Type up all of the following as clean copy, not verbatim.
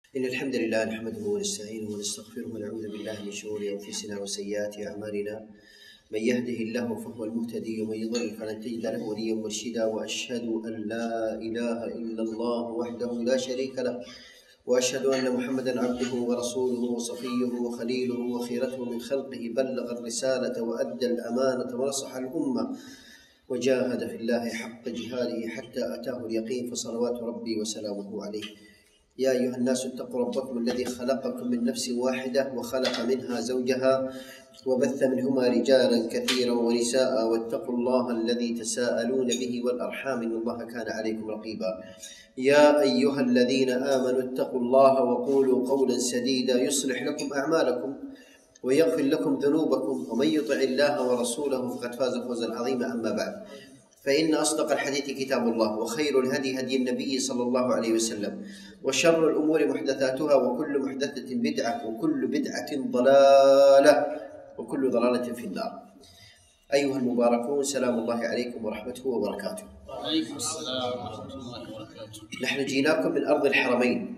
إن الحمد لله نحمده ونستعينه ونستغفره ونعوذ بالله من شرور أنفسنا وسيئات أعمالنا. من يهده الله فهو المهتدي ومن يضلل فلن تجد له وليا مرشدا. وأشهد أن لا إله إلا الله وحده لا شريك له، وأشهد أن محمدا عبده ورسوله وصفيه وخليله وخيرته من خلقه، بلغ الرسالة وأدى الأمانة ونصح الأمة وجاهد في الله حق جهاده حتى أتاه اليقين، فصلوات ربي وسلامه عليه. يا أيها الناس اتقوا ربكم الذي خلقكم من نفس واحدة وخلق منها زوجها وبث منهما رجالا كثيرا ونساء، واتقوا الله الذي تساءلون به والأرحام إن الله كان عليكم رقيبا. يا أيها الذين آمنوا اتقوا الله وقولوا قولا سديدا يصلح لكم أعمالكم ويغفر لكم ذنوبكم، ومن يطع الله ورسوله فقد فاز فوزا عظيما. أما بعد، فإن أصدق الحديث كتاب الله، وخير الهدي هدي النبي صلى الله عليه وسلم، وشر الأمور محدثاتها، وكل محدثة بدعة، وكل بدعة ضلالة، وكل ضلالة في النار. أيها المباركون، سلام الله عليكم ورحمته وبركاته. وعليكم السلام ورحمة الله وبركاته. نحن جيناكم من أرض الحرمين،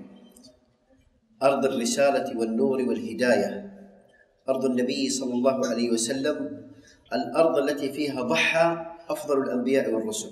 أرض الرسالة والنور والهداية، أرض النبي صلى الله عليه وسلم، الأرض التي فيها ضحى أفضل الأنبياء والرسل.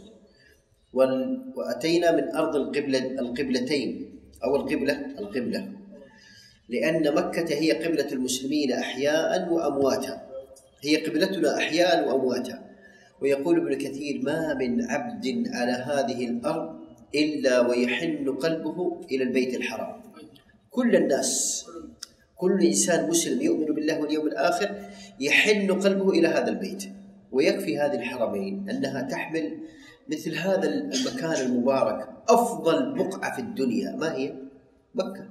وأتينا من أرض القبلتين، أو القبلة، لأن مكة هي قبلة المسلمين أحياء وأمواتا، هي قبلتنا أحياء وأمواتا. ويقول ابن كثير: ما من عبد على هذه الأرض إلا ويحن قلبه إلى البيت الحرام. كل الناس، كل إنسان مسلم يؤمن بالله واليوم الآخر يحن قلبه إلى هذا البيت. ويكفي هذه الحرمين أنها تحمل مثل هذا المكان المبارك، أفضل بقعة في الدنيا. ما هي؟ مكة.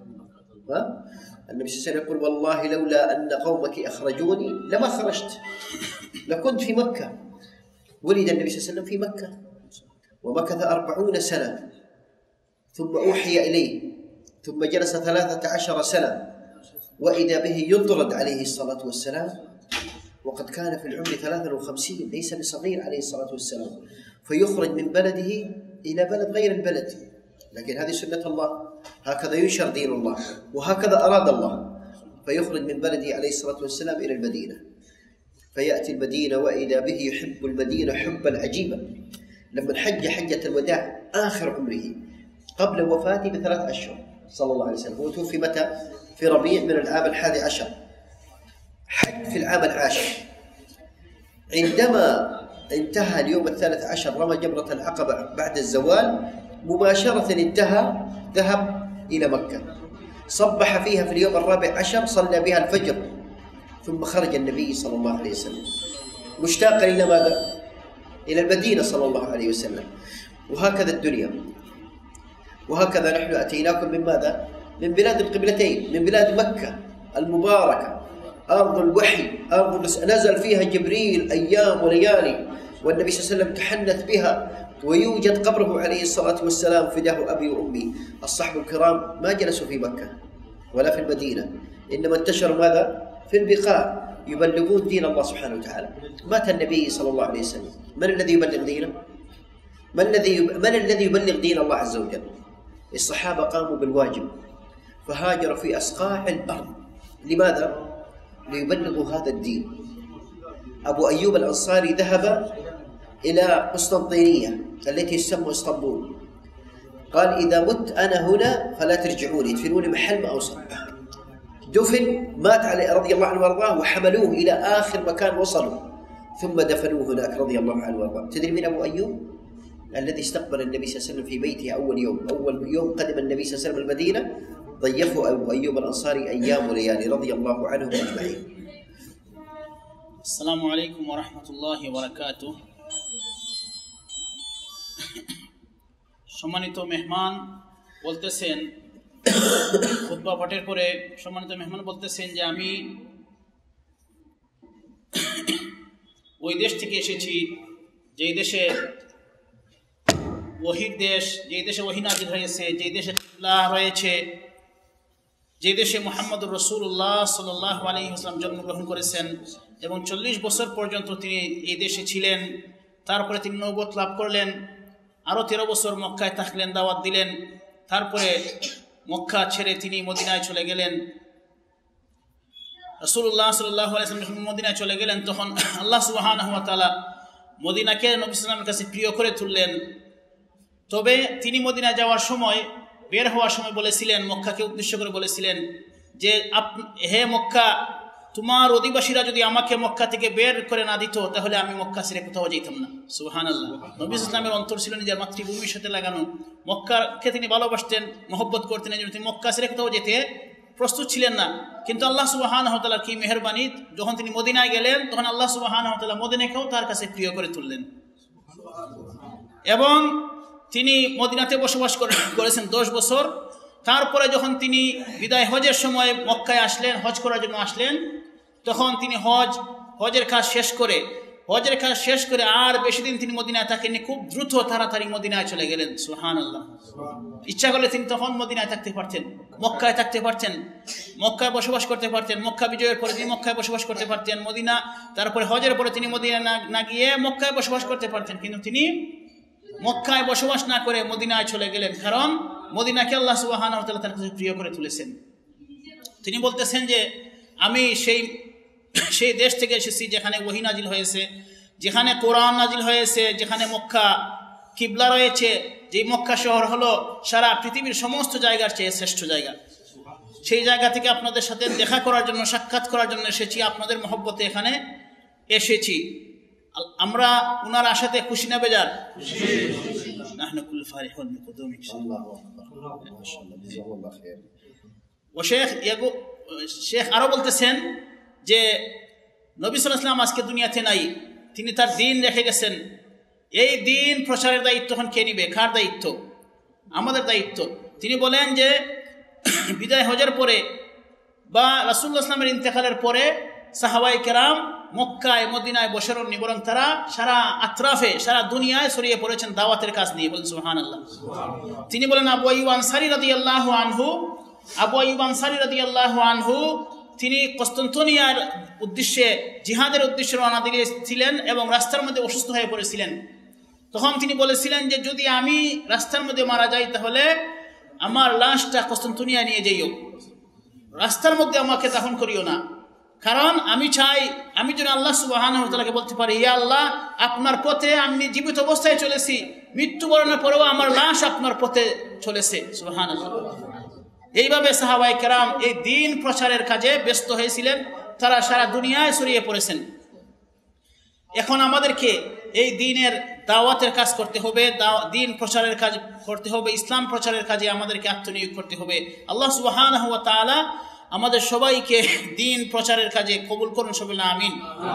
النبي صلى الله عليه وسلم يقول: والله لولا أن قومك أخرجوني لما خرجت، لكنت في مكة. ولد النبي صلى الله عليه وسلم في مكة ومكث 40 سنة، ثم أوحي إليه، ثم جلس 13 سنة، وإذا به يطرد عليه الصلاة والسلام، وقد كان في العمر 53، ليس بصغير عليه الصلاة والسلام، فيخرج من بلده إلى بلد غير البلد. لكن هذه سنة الله، هكذا ينشر دين الله، وهكذا أراد الله. فيخرج من بلده عليه الصلاة والسلام إلى المدينة، فيأتي المدينة وإذا به يحب المدينة حبا عجيبا. لما حج حجة الوداع آخر عمره قبل وفاته ب3 أشهر صلى الله عليه وسلم، هو توفي متى؟ في ربيع من العام 11، حج في العام 10. عندما انتهى اليوم 13 رمى جمرة العقبة بعد الزوال، مباشرة انتهى، ذهب إلى مكة، صبح فيها في اليوم 14، صلى بها الفجر، ثم خرج النبي صلى الله عليه وسلم مشتاقا إلى ماذا؟ إلى المدينة صلى الله عليه وسلم. وهكذا الدنيا، وهكذا نحن أتيناكم من ماذا؟ من بلاد القبلتين، من بلاد مكة المباركة، أرض الوحي، أرض نزل فيها جبريل أيام وليالي، والنبي صلى الله عليه وسلم تحنث بها، ويوجد قبره عليه الصلاة والسلام، فداه أبي وأمي. الصحابة الكرام ما جلسوا في مكة ولا في المدينة، إنما انتشروا ماذا؟ في البقاع، يبلغون دين الله سبحانه وتعالى. مات النبي صلى الله عليه وسلم، من الذي يبلغ دينه؟ من الذي يبلغ دين الله عز وجل؟ الصحابة قاموا بالواجب، فهاجروا في أصقاع الأرض. لماذا؟ ليبلغوا هذا الدين. أبو أيوب الأنصاري ذهب إلى قسطنطينية التي تسمى اسطنبول، قال: إذا مت أنا هنا فلا ترجعوني، ادفنوني محل ما أوصل. دفن، مات عليه رضي الله عنه وارضاه، وحملوه إلى آخر مكان وصلوا، ثم دفنوه هناك رضي الله عنه وارضاه. تدري من أبو أيوب؟ الذي استقبل النبي صلى الله عليه وسلم في بيته أول يوم قدم النبي صلى الله عليه وسلم المدينة، ضيفه أبو أيوب الأنصاري أيام وليالي رضي الله عنهم أجمعين. السلام عليكم ورحمة الله وبركاته. সম্মানিত মেহমান বলতেছেন, খুতবা পাঠের পরে সম্মানিত মেহমান বলতেছেন যে আমি ওই দেশ থেকে এসেছি যেই দেশে ওহীর দেশ, যেই দেশে ওহী নাযিল হয়েছে, যেই দেশে কিবলা রয়েছে, যে দেশে মুহাম্মদুর রাসূলুল্লাহ সাল্লাল্লাহু আলাইহি ওয়াসাল্লাম জন্মগ্রহণ করেছেন এবং 40 বছর পর্যন্ত তিনি এই দেশে ছিলেন। তারপরে তিনি নবুয়ত লাভ করলেন, আরও 13 বছর মক্কায় থাকলেন, দাওয়াত দিলেন। তারপরে মক্কা ছেড়ে তিনি মদিনায় চলে গেলেন। রাসূলুল্লাহ সাল্লাল্লাহু আলাইহি ওয়াসাল্লাম যখন মদিনায় চলে গেলেন তখন আল্লাহ সুবহানাহু ওয়া তাআলা মদিনাকে নবী সাল্লাল্লাহু আলাইহি ওয়াসাল্লামের কাছে প্রিয় করে তুললেন। তবে তিনি মদিনায় যাওয়ার সময়, বের হওয়ার সময় বলেছিলেন, মক্কাকে উদ্দেশ্য করে বলেছিলেন যে হে মক্কা, তোমার অধিবাসীরা যদি আমাকে মক্কা থেকে বের করে না দিত তাহলে আমি মক্কা ছেড়ে কোথাও যেতাম না। সুবহানাল্লাহ। নবী ইসলামের অন্তর ছিল নিজের মাতৃভূমির সাথে লাগানো। মক্কাকে তিনি ভালোবাসতেন, মহব্বত করতেন, এই জন্য তিনি মক্কা ছেড়ে কোথাও যেতে প্রস্তুত ছিলেন না। কিন্তু আল্লাহ সুবহানাহু ওয়া তাআলার কি মেহেরবানি, যখন তিনি মদিনায় গেলেন তখন আল্লাহ সুবহানাহু ওয়া তাআলা মদিনাকেও তার কাছে প্রিয় করে তুললেন এবং তিনি মদিনাতে বসবাস করেছেন 10 বছর। তারপরে যখন তিনি বিদায় হজের সময় মক্কায় আসলেন, হজ করার জন্য আসলেন, তখন তিনি হজের কাজ শেষ করে আর বেশি দিন তিনি মদিনায় থাকেননি, খুব দ্রুত তাড়াতাড়ি মদিনায় চলে গেলেন। সুবহানাল্লাহ। ইচ্ছা করলে তিনি তখন মদিনায় থাকতে পারতেন, মক্কায় থাকতে পারতেন, মক্কায় বসবাস করতে পারতেন। মক্কা বিজয়ের পরে তিনি মক্কায় বসবাস করতে পারতেন, মদিনা তারপরে হজের পরে তিনি মদিনায় না গিয়ে মক্কায় বসবাস করতে পারতেন, কিন্তু তিনি মক্কায় বসবাস না করে মদিনায় চলে গেলেন, কারণ মদিনাকে আল্লাহ সুবহানাহু ওয়া তাআলা তার কাছে প্রিয় করে তুলেছেন। তিনি বলতেছেন যে আমি সেই দেশ থেকে এসেছি যেখানে ওহী নাজিল হয়েছে, যেখানে কোরআন নাজিল হয়েছে, যেখানে মক্কা কিবলা রয়েছে, যে মক্কা শহর হলো সারা পৃথিবীর সমস্ত জায়গার চেয়ে শ্রেষ্ঠ জায়গা। সেই জায়গা থেকে আপনাদের সাথে দেখা করার জন্য, সাক্ষাৎ করার জন্য এসেছি, আপনাদের মহব্বতে এখানে এসেছি। আমরা উনার আশাতে খুশি না বেজার? শেখ আরো বলতেছেন যে নবী সাল্লাল্লাহু আলাইহি ওয়াসাল্লাম আজকে দুনিয়াতে নাই, তিনি তার দ্বীন রেখে গেছেন। এই দ্বীন প্রচারের দায়িত্ব এখন কে নিবে? কার দায়িত্ব? আমাদের দায়িত্ব। তিনি বলেন যে বিদায় হজের পরে বা রাসূলুল্লাহ সাল্লাল্লাহু আলাইহি ওয়াসাল্লামের ইন্তেকালের পরে সাহাবায়ে কেরাম মক্কায় মদিনায় বসেননি, বরং তারা সারা আত্রাফে, সারা দুনিয়ায় ছড়িয়ে পড়েছেন দাওয়াতের কাজ নিয়ে। বলেন সুবহানাল্লাহ। তিনি বলেন আবু আইয়ুব আনসারী রাদিয়াল্লাহু আনহু তিনি কস্তান্তনিয়ার উদ্দেশ্যে, জিহাদের উদ্দেশ্যে রওনা দিয়েছিলেন এবং রাস্তার মধ্যে অসুস্থ হয়ে পড়েছিলেন। তখন তিনি বলেছিলেন যে যদি আমি রাস্তার মধ্যে মারা যাই তাহলে আমার লাশটা কস্তান্তনিয়া নিয়ে যাইও, রাস্তার মধ্যে আমাকে দাফন করিও না, কারণ আমি চাই আমি যেন আল্লাহ সুবহানাহু ওয়া তাআলাকে বলতে পারি, ইয়া আল্লাহ, আপনার পথে আমি জীবিত অবস্থায় চলেছি, মৃত্যুবরণের পরেও আমার লাশ আপনার পথে চলেছে। সুবহানাল্লাহ। এইভাবে সাহাবায়ে কেরাম এই দ্বীন প্রচারের কাজে ব্যস্ত হয়েছিলেন, তারা সারা দুনিয়ায় ছড়িয়ে পড়েছেন। এখন আমাদেরকে এই দ্বীনের দাওয়াতের কাজ করতে হবে, দ্বীন প্রচারের কাজ করতে হবে, ইসলাম প্রচারের কাজে আমাদেরকে আত্মনিয়োগ করতে হবে। আল্লাহ সুবহানাহু ওয়া তাআলা আমাদের সবাইকে দ্বীন প্রচারের কাজে কবুল করুন, সবাই আমিন।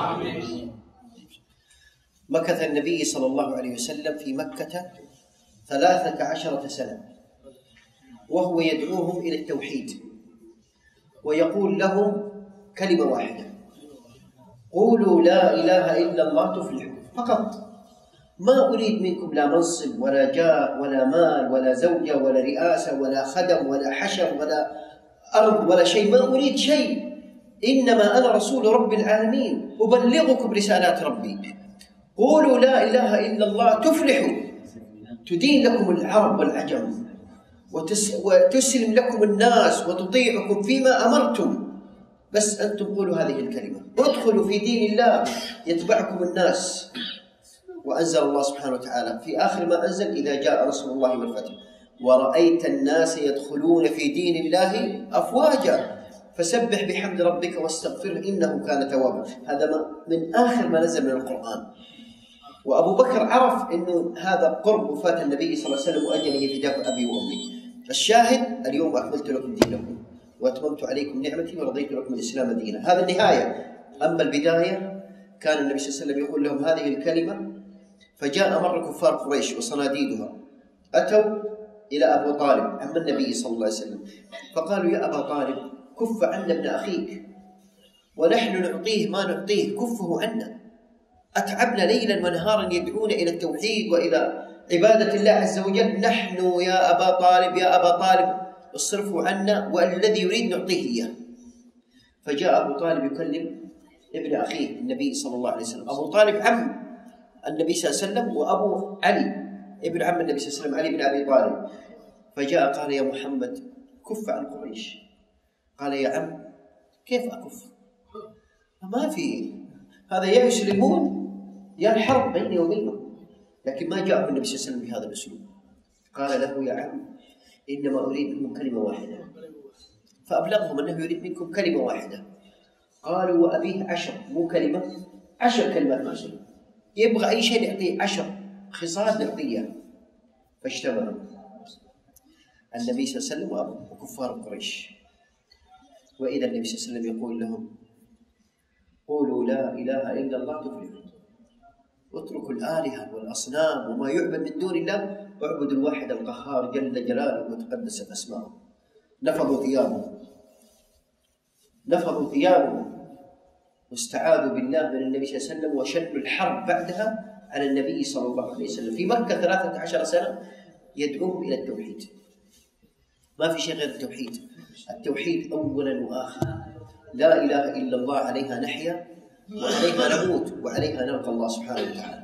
مكث النبي صلى الله عليه وسلم في مكة 13 سنة وهو يدعوهم إلى التوحيد ويقول لهم كلمة واحدة: قولوا لا إله إلا الله تفلحوا. فقط. ما أريد منكم لا منصب ولا جاه ولا مال ولا زوجة ولا رئاسة ولا خدم ولا حشم ولا أرض ولا شيء، ما أريد شيء، إنما أنا رسول رب العالمين أبلغكم رسالات ربي. قولوا لا إله إلا الله تفلحوا، تدين لكم العرب والعجم وتسلم لكم الناس وتطيعكم فيما أمرتم، بس أنتم قولوا هذه الكلمة، ادخلوا في دين الله يتبعكم الناس. وأنزل الله سبحانه وتعالى في آخر ما أنزل: إذا جاء نصر الله والفتح ورأيت الناس يدخلون في دين الله أفواجا فسبح بحمد ربك واستغفره إنه كان توابا. هذا من آخر ما نزل من القرآن. وأبو بكر عرف أنه هذا قرب وفاة النبي صلى الله عليه وسلم وأجله فداك أبي وأمي. الشاهد: اليوم أكملت لكم دينكم وأتممت عليكم نعمتي ورضيت لكم الإسلام دينا. هذا النهاية. أما البداية كان النبي صلى الله عليه وسلم يقول لهم هذه الكلمة، فجاء مر كفار قريش وصناديدها أتوا إلى أبو طالب عم النبي صلى الله عليه وسلم فقالوا: يا أبا طالب، كف عنا ابن أخيك، ونحن نعطيه ما نعطيه، كفه عنا. أتعبنا ليلا ونهارا يدعونا إلى التوحيد وإلى عبادة الله عز وجل، نحن يا أبا طالب يا أبا طالب اصرفوا عنا، والذي يريد نعطيه إياه. فجاء أبو طالب يكلم ابن أخيه النبي صلى الله عليه وسلم. أبو طالب عم النبي صلى الله عليه وسلم، وأبو علي ابن عم النبي صلى الله عليه وسلم علي بن أبي طالب. فجاء قال: يا محمد، كف عن قريش. قال يا عم كيف أكف؟ ما في، هذا يا يسلمون يا الحرب بيني وبينهم. لكن ما جاء النبي صلى الله عليه وسلم بهذا الأسلوب. قال له يا عم إنما أريد منكم كلمة واحدة، فأبلغهم أنه يريد منكم كلمة واحدة. قالوا وأبيه 10، مو كلمة، 10 كلمات مسلم، يبغى أي شيء نعطيه 10 خصال نعطيه. فاجتمعوا النبي صلى الله عليه وسلم وكفار قريش، وإذا النبي صلى الله عليه وسلم يقول لهم قولوا لا إله إلا الله تفلحون، اتركوا الآلهة والأصنام وما يعبد من دون الله، اعبدوا الواحد القهار جل جلاله وتقدست أسماؤه. نفضوا ثيابهم واستعاذوا بالله من النبي صلى الله عليه وسلم، وشنوا الحرب بعدها على النبي صلى الله عليه وسلم. في مكة 13 سنة يدعوهم إلى التوحيد، ما في شيء غير التوحيد. التوحيد أولا وآخرا، لا إله إلا الله، عليها نحيا وعليها نموت وعليها نلقى الله سبحانه وتعالى.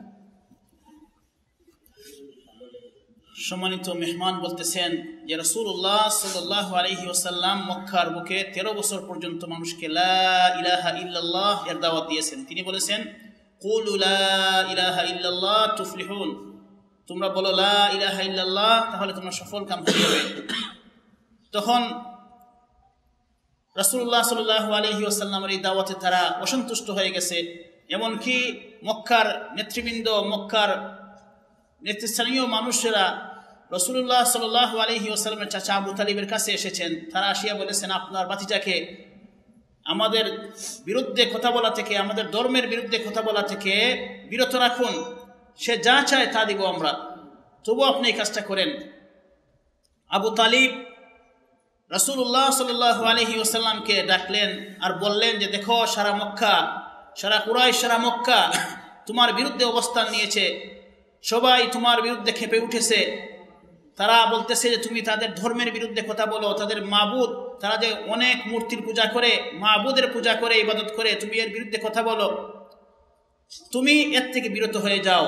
সম্মানিত মেহমান বলতেছেন যে রাসূলুল্লাহ সাল্লাল্লাহু আলাইহি ওয়াসাল্লাম মক্কার বুকে 13 বছর পর্যন্ত মানুষকে লা ইলাহা ইল্লাল্লাহ এর দাওয়াত দিয়েছেন। তিনি বলেছেন কুলু লা ইলাহা ইল্লাল্লাহ তুফলিহুন, তোমরা বলো লা ইলাহা ইল্লাল্লাহ, তাহলে তোমরা সফলকাম হয়ে যাবে। তখন রাসূলুল্লাহ সাল্লাল্লাহু আলাইহি ওয়াসাল্লামের এই দাওয়াতে তারা অসন্তুষ্ট হয়ে গেছে। এমনকি মক্কার নেতৃবৃন্দ, মক্কার নেতৃস্থানীয় মানুষেরা রাসূলুল্লাহ সাল্লাল্লাহু আলাইহি ওয়াসাল্লামের চাচা আবু তালিবের কাছে এসেছেন। তারা আসিয়া বলেছেন আপনার ভাতিজাকে আমাদের বিরুদ্ধে কথা বলা থেকে, আমাদের ধর্মের বিরুদ্ধে কথা বলা থেকে বিরত রাখুন, সে যা চায় তা দিব আমরা, তবু আপনি এই কাজটা করেন। আবু তালিব রাসূলুল্লাহ সাল্লাল্লাহু আলাইহি ওয়াসাল্লামকে ডাকলেন আর বললেন যে দেখো, সারা মক্কা, সারা কুরাইশ, সারা মক্কা তোমার বিরুদ্ধে অবস্থান নিয়েছে, সবাই তোমার বিরুদ্ধে ক্ষেপে উঠেছে। তারা বলতেছে যে তুমি তাদের ধর্মের বিরুদ্ধে কথা বলো, তাদের মাবুদ, তারা যে অনেক মূর্তির পূজা করে, মাবুদের পূজা করে, ইবাদত করে, তুমি এর বিরুদ্ধে কথা বলো, তুমি এর থেকে বিরত হয়ে যাও।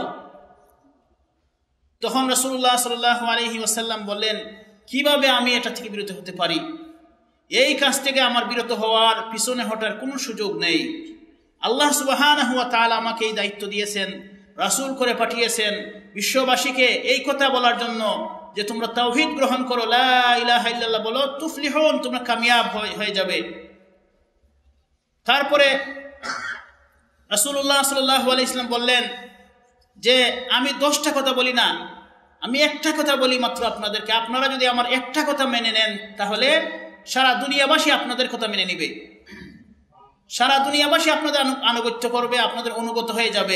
তখন রাসূলুল্লাহ সাল্লাল্লাহু আলাইহি ওয়াসাল্লাম বললেন কিভাবে আমি এটা থেকে বিরত হতে পারি? এই কাজ থেকে আমার বিরত হওয়ার, পিছনে হটার কোনো সুযোগ নেই। আল্লাহ সুবহানাহু ওয়া তাআলা আমাকে এই দায়িত্ব দিয়েছেন, রাসূল করে পাঠিয়েছেন বিশ্ববাসীকে এই কথা বলার জন্য যে তোমরা তাওহীদ গ্রহণ করো, লা ইলাহা ইল্লাল্লাহ বলো, তুফলিহুন, তোমরা কামিয়াব হয়ে যাবে। তারপরে রাসূলুল্লাহ সাল্লাল্লাহু আলাইহি ওয়াসাল্লাম বললেন যে আমি 10টা কথা বলি না, আমি একটা কথা বলি মাত্র আপনাদেরকে, আপনারা যদি আমার একটা কথা মেনে নেন তাহলে সারা দুনিয়াবাসী আপনাদের কথা মেনে নেবে, সারা দুনিয়াবাসী আপনাদের আনুগত্য করবে, আপনাদের অনুগত হয়ে যাবে।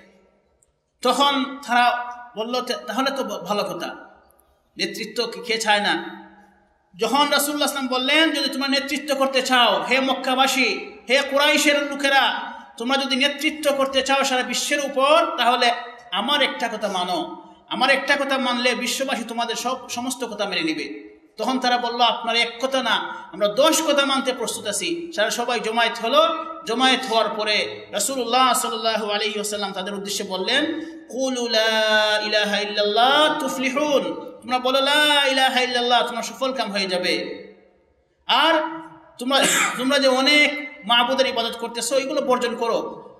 তখন তারা বলল তাহলে তো ভালো কথা, নেতৃত্ব কে চায় না। যখন রাসূলুল্লাহ সাল্লাল্লাহু আলাইহি ওয়াসাল্লাম বললেন যদি তোমরা নেতৃত্ব করতে চাও, হে মক্কাবাসী, হে কুরাইশের লোকেরা, তোমরা যদি নেতৃত্ব করতে চাও সারা বিশ্বের উপর, তাহলে আমার একটা কথা মানো, আমার একটা কথা মানলে বিশ্ববাসী তোমাদের সমস্ত কথা মেনে নেবে। তখন তারা বলল আপনার এক কথা না, আমরা 10 কথা মানতে প্রস্তুত আছি। সারা সবাই জমায়েত হলো। জমায়েত হওয়ার পরে রাসূলুল্লাহ সাল্লাল্লাহু আলাইহি ওয়াসাল্লাম তাদের উদ্দেশ্যে বললেন কুলু লা ইলাহা ইল্লাল্লাহ তুফলিহুন, তোমরা বলো লা ইলাহা ইল্লাল্লাহ, তোমরা সফলকাম হয়ে যাবে। আর তোমরা যে অনেক মাবুদের ইবাদত করতেছো এগুলো বর্জন করো,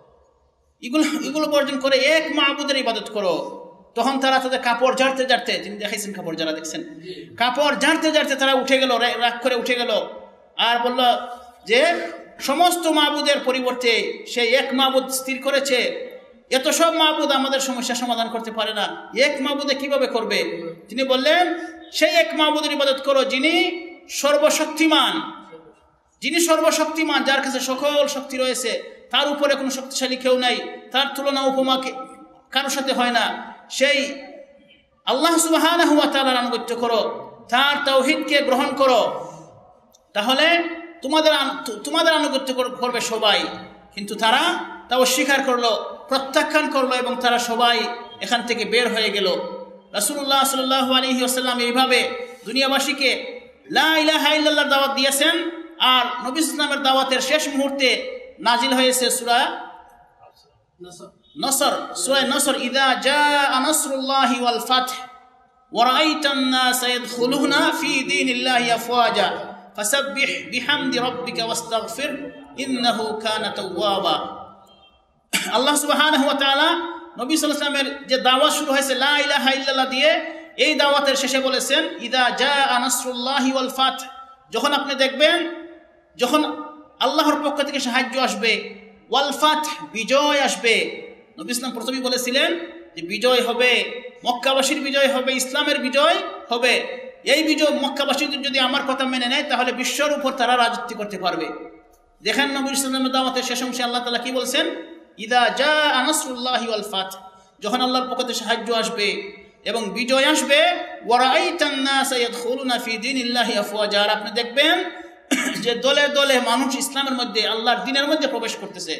এগুলো বর্জন করে এক মাবুদের ইবাদত করো। তখন তারা তাদের কাপড় ঝাড়তে ঝাড়তে, তিনি দেখাইছেন কাপড় যারা দেখছেন, কাপড় ঝাড়তে ঝাড়তে তারা উঠে গেল, রাগ করে উঠে গেল আর বলল যে সমস্ত মাবুদের পরিবর্তে সেই এক মাবুদ স্থির করেছে, এত সব মাবুদ আমাদের সমস্যা সমাধান করতে পারে না, এক মাবুদে কিভাবে করবে? তিনি বললেন সেই এক মাবুদের ইবাদত করো যিনি সর্বশক্তিমান, যিনি সর্বশক্তিমান, যার কাছে সকল শক্তি রয়েছে, তার উপরে কোনো শক্তিশালী কেউ নাই, তার তুলনা উপমা কারোর সাথে হয় না। সেই আল্লাহ সুবহানাহু ওয়া তাআলার আনুগত্য করো, তার তাওহীদকে গ্রহণ করো, তাহলে তোমাদের আনুগত্য করবে সবাই। কিন্তু তারা তা অস্বীকার করলো, প্রত্যাখ্যান করলো এবং তারা সবাই এখান থেকে বের হয়ে গেল। রাসূলুল্লাহ সাল্লাল্লাহু আলাইহি ওয়াসাল্লাম এইভাবে দুনিয়াবাসীকে লা ইলাহা ইল্লাল্লাহর দাওয়াত দিয়েছেন। আর নবী ইসলামের দাওয়াতের শেষ মুহূর্তে নাজিল হয়েছে সূরা নসর, সূরা নসর, ইযা জাআ নাসরুল্লাহি ওয়াল ফাতহ وَرَأَيْتَ النَّاسَ يَدْخُلُونَ فِي دِينِ اللَّهِ أَفْوَاجًا فَسَبِّحْ بِحَمْدِ رَبِّكَ وَاسْتَغْفِرْ إِنَّهُ كَانَ تَوَّابًا। আল্লাহ সুবহানাহু ওয়া তাআলা নবী সাল্লাল্লাহু আলাইহি ওয়াসাল্লামের যে দাওয়াত শুরু হয়েছে লা ইলাহা ইল্লাল্লাহ দিয়ে, এই দাওয়াতের শেষে বলেছেন ইদা জাআ নাসরুল্লাহি ওয়াল ফাত, যখন আপনি দেখবেন যখন আল্লাহর পক্ষ থেকে সাহায্য আসবে, ওয়াল ফাত বিজয় আসবে। নবী ইসলাম প্রথমেই বলেছিলেন যে বিজয় হবে, মক্কাবাসীর বিজয় হবে, ইসলামের বিজয় হবে। এই বিজয় মক্কাবাসী যদি আমার কথা মেনে নেয় তাহলে বিশ্বের উপর তারা রাজত্ব করতে পারবে। দেখেন নবী ইসলামের দাওয়াতের শেষ অংশে আল্লাহ তাআলা কি বলছেন, ইদা জাআ নাসরুল্লাহি ওয়াল ফাত, যখন আল্লাহর পক্ষ থেকে সাহায্য আসবে এবং বিজয় আসবে, ওয়ারাআইতান নাসা ইয়াদখুলুনা ফি দীনিল্লাহি আফওয়াজা, আর আপনি দেখবেন যে দলে দলে মানুষ ইসলামের মধ্যে, আল্লাহর দ্বীনের মধ্যে প্রবেশ করতেছে।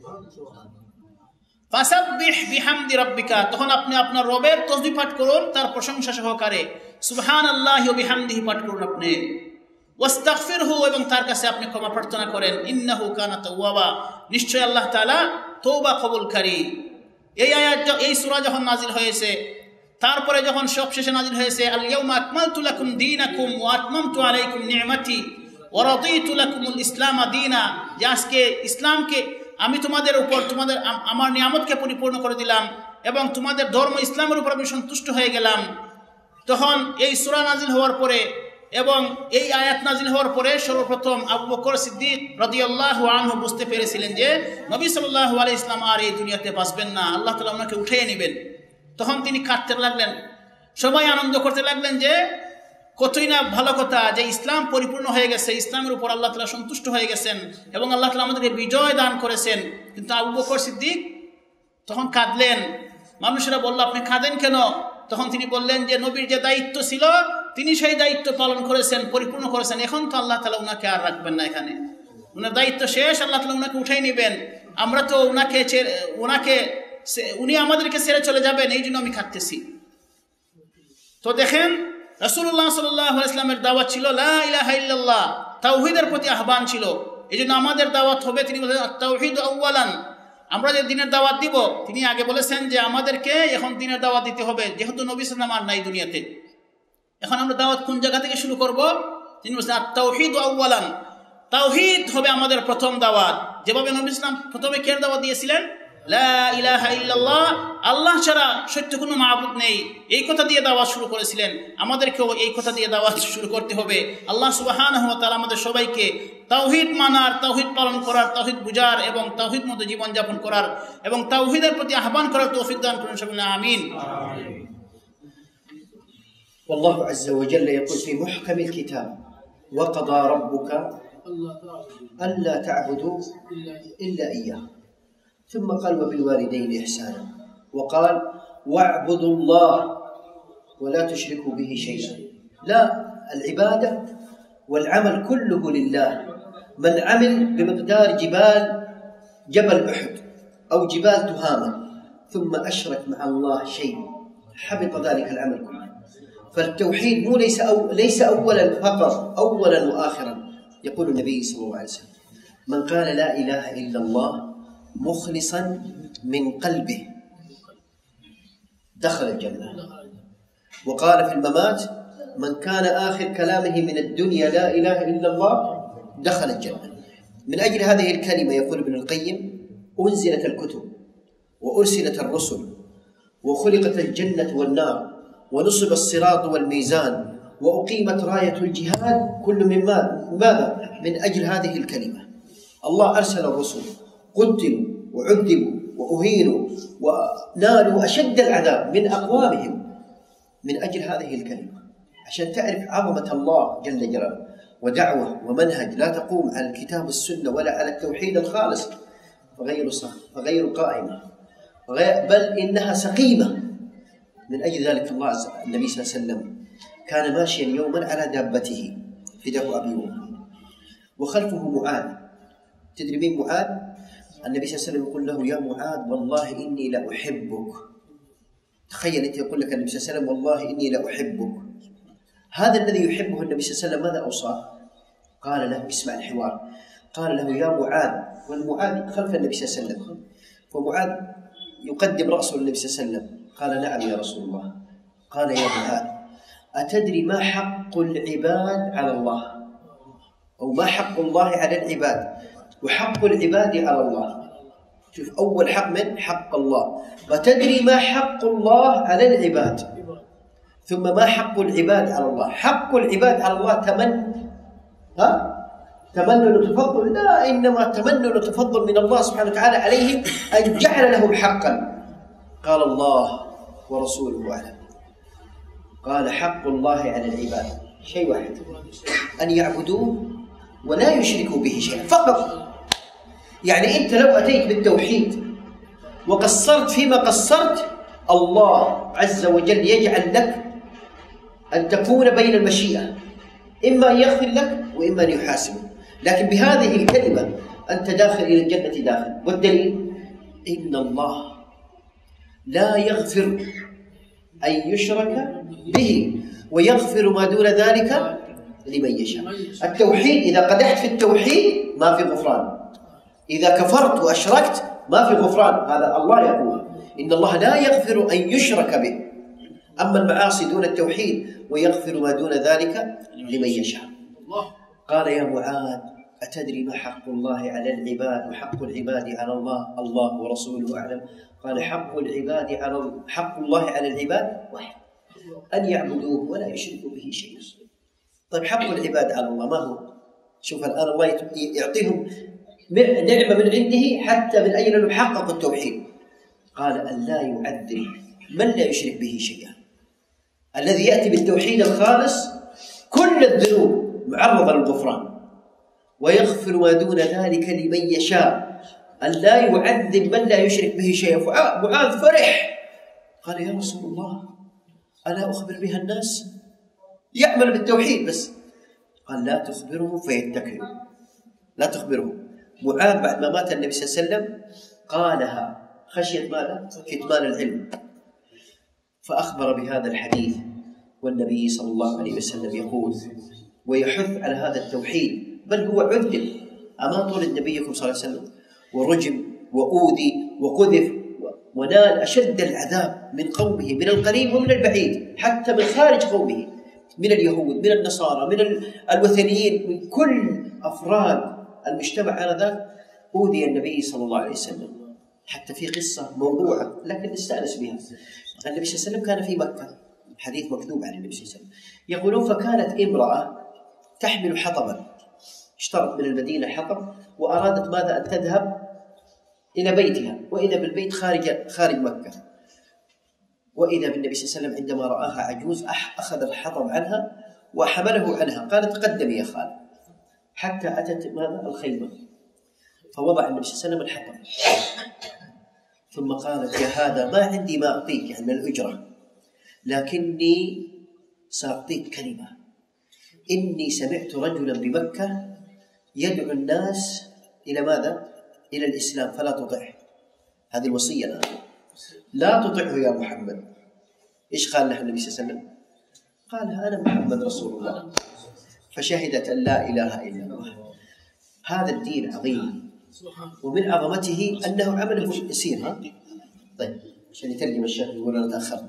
ফাসাব্বিহ বিহামদি রাব্বিকা, তখন আপনি আপনার রবের তাসবিহ পাঠ করুন তার প্রশংসা সহকারে, সুবহানাল্লাহি ওয়া বিহামদিহি পাঠ করুন আপনি, ওয়াস্তাগফিরহু, এবং তার কাছে আপনি ক্ষমা প্রার্থনা করেন, ইন্নাহু কানা তাওয়াবা, নিশ্চয় আল্লাহ তাআলা তওবা কবুলকারী। এই আয়াত, এই সূরা যখন নাজিল হয়েছে, তারপরে যখন সবশেষে নাজিল হয়েছে আল ইয়াউমা আকমালতু লাকুম দীনাকুম ওয়া আতমামতু আলাইকুম নি'মাতি ওয়া রাদিতু লাকুমুল ইসলাম দীনা, যে আজকে ইসলামকে আমি তোমাদের উপর আমার নিয়ামতকে পরিপূর্ণ করে দিলাম এবং তোমাদের ধর্ম ইসলামের উপর আমি সন্তুষ্ট হয়ে গেলাম। তখন এই সূরা নাজিল হওয়ার পরে এবং এই আয়াত নাজিল হওয়ার পরে সর্বপ্রথম আবু বকর সিদ্দিক রাদিয়াল্লাহু আনহু বুঝতে পেরেছিলেন যে নবী সাল্লাল্লাহু আলাইহি ওয়াসাল্লাম আর এই দুনিয়াতে বাঁচবেন না, আল্লাহ তাআলা ওনাকে উঠিয়ে নেবেন। তখন তিনি কাঁদতে লাগলেন, সবাই আনন্দ করতে লাগলেন যে কতই না ভালো কথা যে ইসলাম পরিপূর্ণ হয়ে গেছে, ইসলামের উপর আল্লাহ তাআলা সন্তুষ্ট হয়ে গেছেন এবং আল্লাহ তাআলা আমাদেরকে বিজয় দান করেছেন। কিন্তু আবু বকর সিদ্দিক তখন কাঁদলেন। মানুষেরা বলল, আপনি কাঁদেন কেন? তখন তিনি বললেন যে নবীর যে দায়িত্ব ছিল তিনি সেই দায়িত্ব পালন করেছেন, পরিপূর্ণ করেছেন, এখন তো আল্লাহ তাআলা উনাকে আর রাখবেন না, এখানে উনার দায়িত্ব শেষ, আল্লাহ তাআলা উনাকে উঠাই নেবেন। আমরা তো উনি আমাদেরকে ছেড়ে চলে যাবেন, এই জন্য আমি কাঁদতেছি। তো দেখেন রাসূলুল্লাহ সাল্লাল্লাহু আলাইহি ওয়াসাল্লামের দাওয়াত ছিল লা ইলাহা ইল্লাল্লাহ, তাওহীদের প্রতি আহ্বান ছিল। এই জন্য আমাদের দাওয়াত হবে, তিনি বলেন আত-তাওহীদ আউয়ালান, আমরা যে দ্বীনের দাওয়াত দিব, তিনি আগে বলেছেন যে আমাদেরকে এখন দ্বীনের দাওয়াত দিতে হবে, যেহেতু নবী সাল্লাল্লাহু আলাইহি ওয়াসাল্লাম আর নাই দুনিয়াতে। এখন আমরা দাওয়াত কোন জায়গা থেকে শুরু করব? তিনি বলেছেন আত-তাওহীদ আউয়ালান, তাওহীদ হবে আমাদের প্রথম দাওয়াত। যেভাবে নবী সাল্লাল্লাহু আলাইহি ওয়াসাল্লাম প্রথমে কি দাওয়াত দিয়েছিলেন, লা ইলাহা ইল্লাল্লাহ, আল্লাহ ছাড়া সত্য কোনো মাবুদ নেই, এই কথা দিয়ে দাওয়াত শুরু করেছিলেন। আমাদেরকেও এই কথা দিয়ে দাওয়াত শুরু করতে হবে। আল্লাহ সুবহানাহু ওয়া তাআলা আমাদের সবাইকে তাওহীদ মানার, তাওহীদ পালন করার, তাওহীদ বুঝার এবং তাওহীদ মতো জীবন যাপন করার এবং তাওহীদের প্রতি আহ্বান করার তৌফিক দান করুন সকলে, আমিন। والله عز وجل يقول في محكم الكتاب وقضى ربك ألا تعبدوا إلا إياه، ثم قال وبالوالدين إحسانا، وقال واعبدوا الله ولا تشركوا به شيئا. لا، العبادة والعمل كله لله. من عمل بمقدار جبل أحد أو جبال تهامة ثم أشرك مع الله شيء حبط ذلك العمل كله. فالتوحيد ليس أولا فقط، أولا وآخرا. يقول النبي صلى الله عليه وسلم من قال لا إله إلا الله مخلصا من قلبه دخل الجنة. وقال في الممات من كان آخر كلامه من الدنيا لا إله إلا الله دخل الجنة. من أجل هذه الكلمة يقول ابن القيم أنزلت الكتب وأرسلت الرسل وخلقت الجنة والنار ونصب الصراط والميزان وأقيمت راية الجهاد، كل من ماذا؟ من أجل هذه الكلمة. الله أرسل الرسل، قتلوا وعذبوا وأهينوا ونالوا أشد العذاب من أقوامهم من أجل هذه الكلمة، عشان تعرف عظمة الله جل جلاله. ودعوة ومنهج لا تقوم على الكتاب والسنة ولا على التوحيد الخالص فغير قائمة، بل إنها سقيمة. من أجل ذلك الله النبي صلى الله عليه وسلم كان ماشيا يوما على دابته فداه أبي وأمه وخلفه معاذ. تدري مين معاذ؟ النبي صلى الله عليه وسلم يقول له يا معاذ والله إني لأحبك. تخيل أنت يقول لك النبي صلى الله عليه وسلم والله إني لأحبك. هذا الذي يحبه النبي صلى الله عليه وسلم ماذا أوصاه؟ قال له، اسمع الحوار، قال له يا معاذ، والمعاذ خلف النبي صلى الله عليه وسلم، فمعاذ يقدم رأسه للنبي صلى الله عليه وسلم. قال نعم يا رسول الله. قال يا معاذ أتدري ما حق العباد على الله؟ أو ما حق الله على العباد وحق العباد على الله؟ شوف، أول حق من حق الله، وتدري ما حق الله على العباد، ثم ما حق العباد على الله. حق العباد على الله تمنن وتفضل؟ لا، إنما تمنن وتفضل من الله سبحانه وتعالى عليهم أن جعل لهم حقا. قال الله ورسوله أعلم. قال حق الله على العباد شيء واحد، أن يعبدوه ولا يشركوا به شيئا فقط. يعني أنت لو أتيت بالتوحيد وقصرت فيما قصرت، الله عز وجل يجعل لك أن تكون بين المشيئة، إما أن يغفر لك وإما أن يحاسبك. لكن بهذه الكلمة أنت داخل إلى الجنة داخل. والدليل إن الله لا يغفر أن يشرك به ويغفر ما دون ذلك لمن يشاء. التوحيد إذا قدحت في التوحيد ما في غفران، إذا كفرت وأشركت ما في غفران. هذا الله يقول إن الله لا يغفر أن يشرك به، أما المعاصي دون التوحيد ويغفر ما دون ذلك لمن يشاء. قال يا معاذ أتدري ما حق الله على العباد وحق العباد على الله؟ الله ورسوله أعلم. قال حق الله على العباد واحد، أن يعبدوه ولا يشركوا به شيئا. طيب حق العباد على الله ما هو؟ شوف الآن الله يعطيهم نعمة من عنده حتى من أين لهم حققوا التوحيد. قال أن لا يعذب من لا يشرك به شيئا. الذي يأتي بالتوحيد الخالص كل الذنوب معرضة للغفران، ويغفر ما دون ذلك لمن يشاء. أن لا يعذب من لا يشرك به شيئا. معاذ فرح، قال يا رسول الله ألا أخبر بها الناس؟ يعمل بالتوحيد بس. قال لا تخبرهم فيتكلوا، لا تخبرهم. معاذ بعد ما مات النبي صلى الله عليه وسلم قالها خشية ماذا؟ كتمان العلم، فأخبر بهذا الحديث. والنبي صلى الله عليه وسلم يقول ويحث على هذا التوحيد، بل هو عذب أما طول نبيكم صلى الله عليه وسلم، ورجم وأوذي وقذف ونال أشد العذاب من قومه، من القريب ومن البعيد، حتى من خارج قومه، من اليهود، من النصارى، من الوثنيين، من كل أفراد المجتمع على ذلك. أوذي النبي صلى الله عليه وسلم. حتى في قصة موضوعة لكن نستأنس بها. النبي صلى الله عليه وسلم كان في مكة، حديث مكتوب عن النبي صلى الله عليه وسلم، يقولون فكانت امرأة تحمل حطبا، اشترت من المدينة حطب وأرادت ماذا؟ أن تذهب إلى بيتها، وإذا بالبيت خارج مكة. وإذا بالنبي صلى الله عليه وسلم عندما رآها عجوز أخذ الحطب عنها وحمله عنها. قالت تقدمي يا خالد، حتى أتت ماذا؟ الخيمة، فوضع النبي صلى الله عليه وسلم الحطب، ثم قالت يا هذا ما عندي ما أعطيك يعني من الأجرة، لكني سأعطيك كلمة. إني سمعت رجلا بمكة يدعو الناس إلى ماذا؟ إلى الإسلام فلا تطعه. هذه الوصية الآن، لا تطعه يا محمد. إيش قال له النبي صلى الله عليه وسلم؟ قال أنا محمد رسول الله. فشهدت أن لا إله إلا الله. هذا الدين عظيم، ومن عظمته أنه عمله يسير. طيب عشان يترجم الشيخ يقول أنا تأخرت.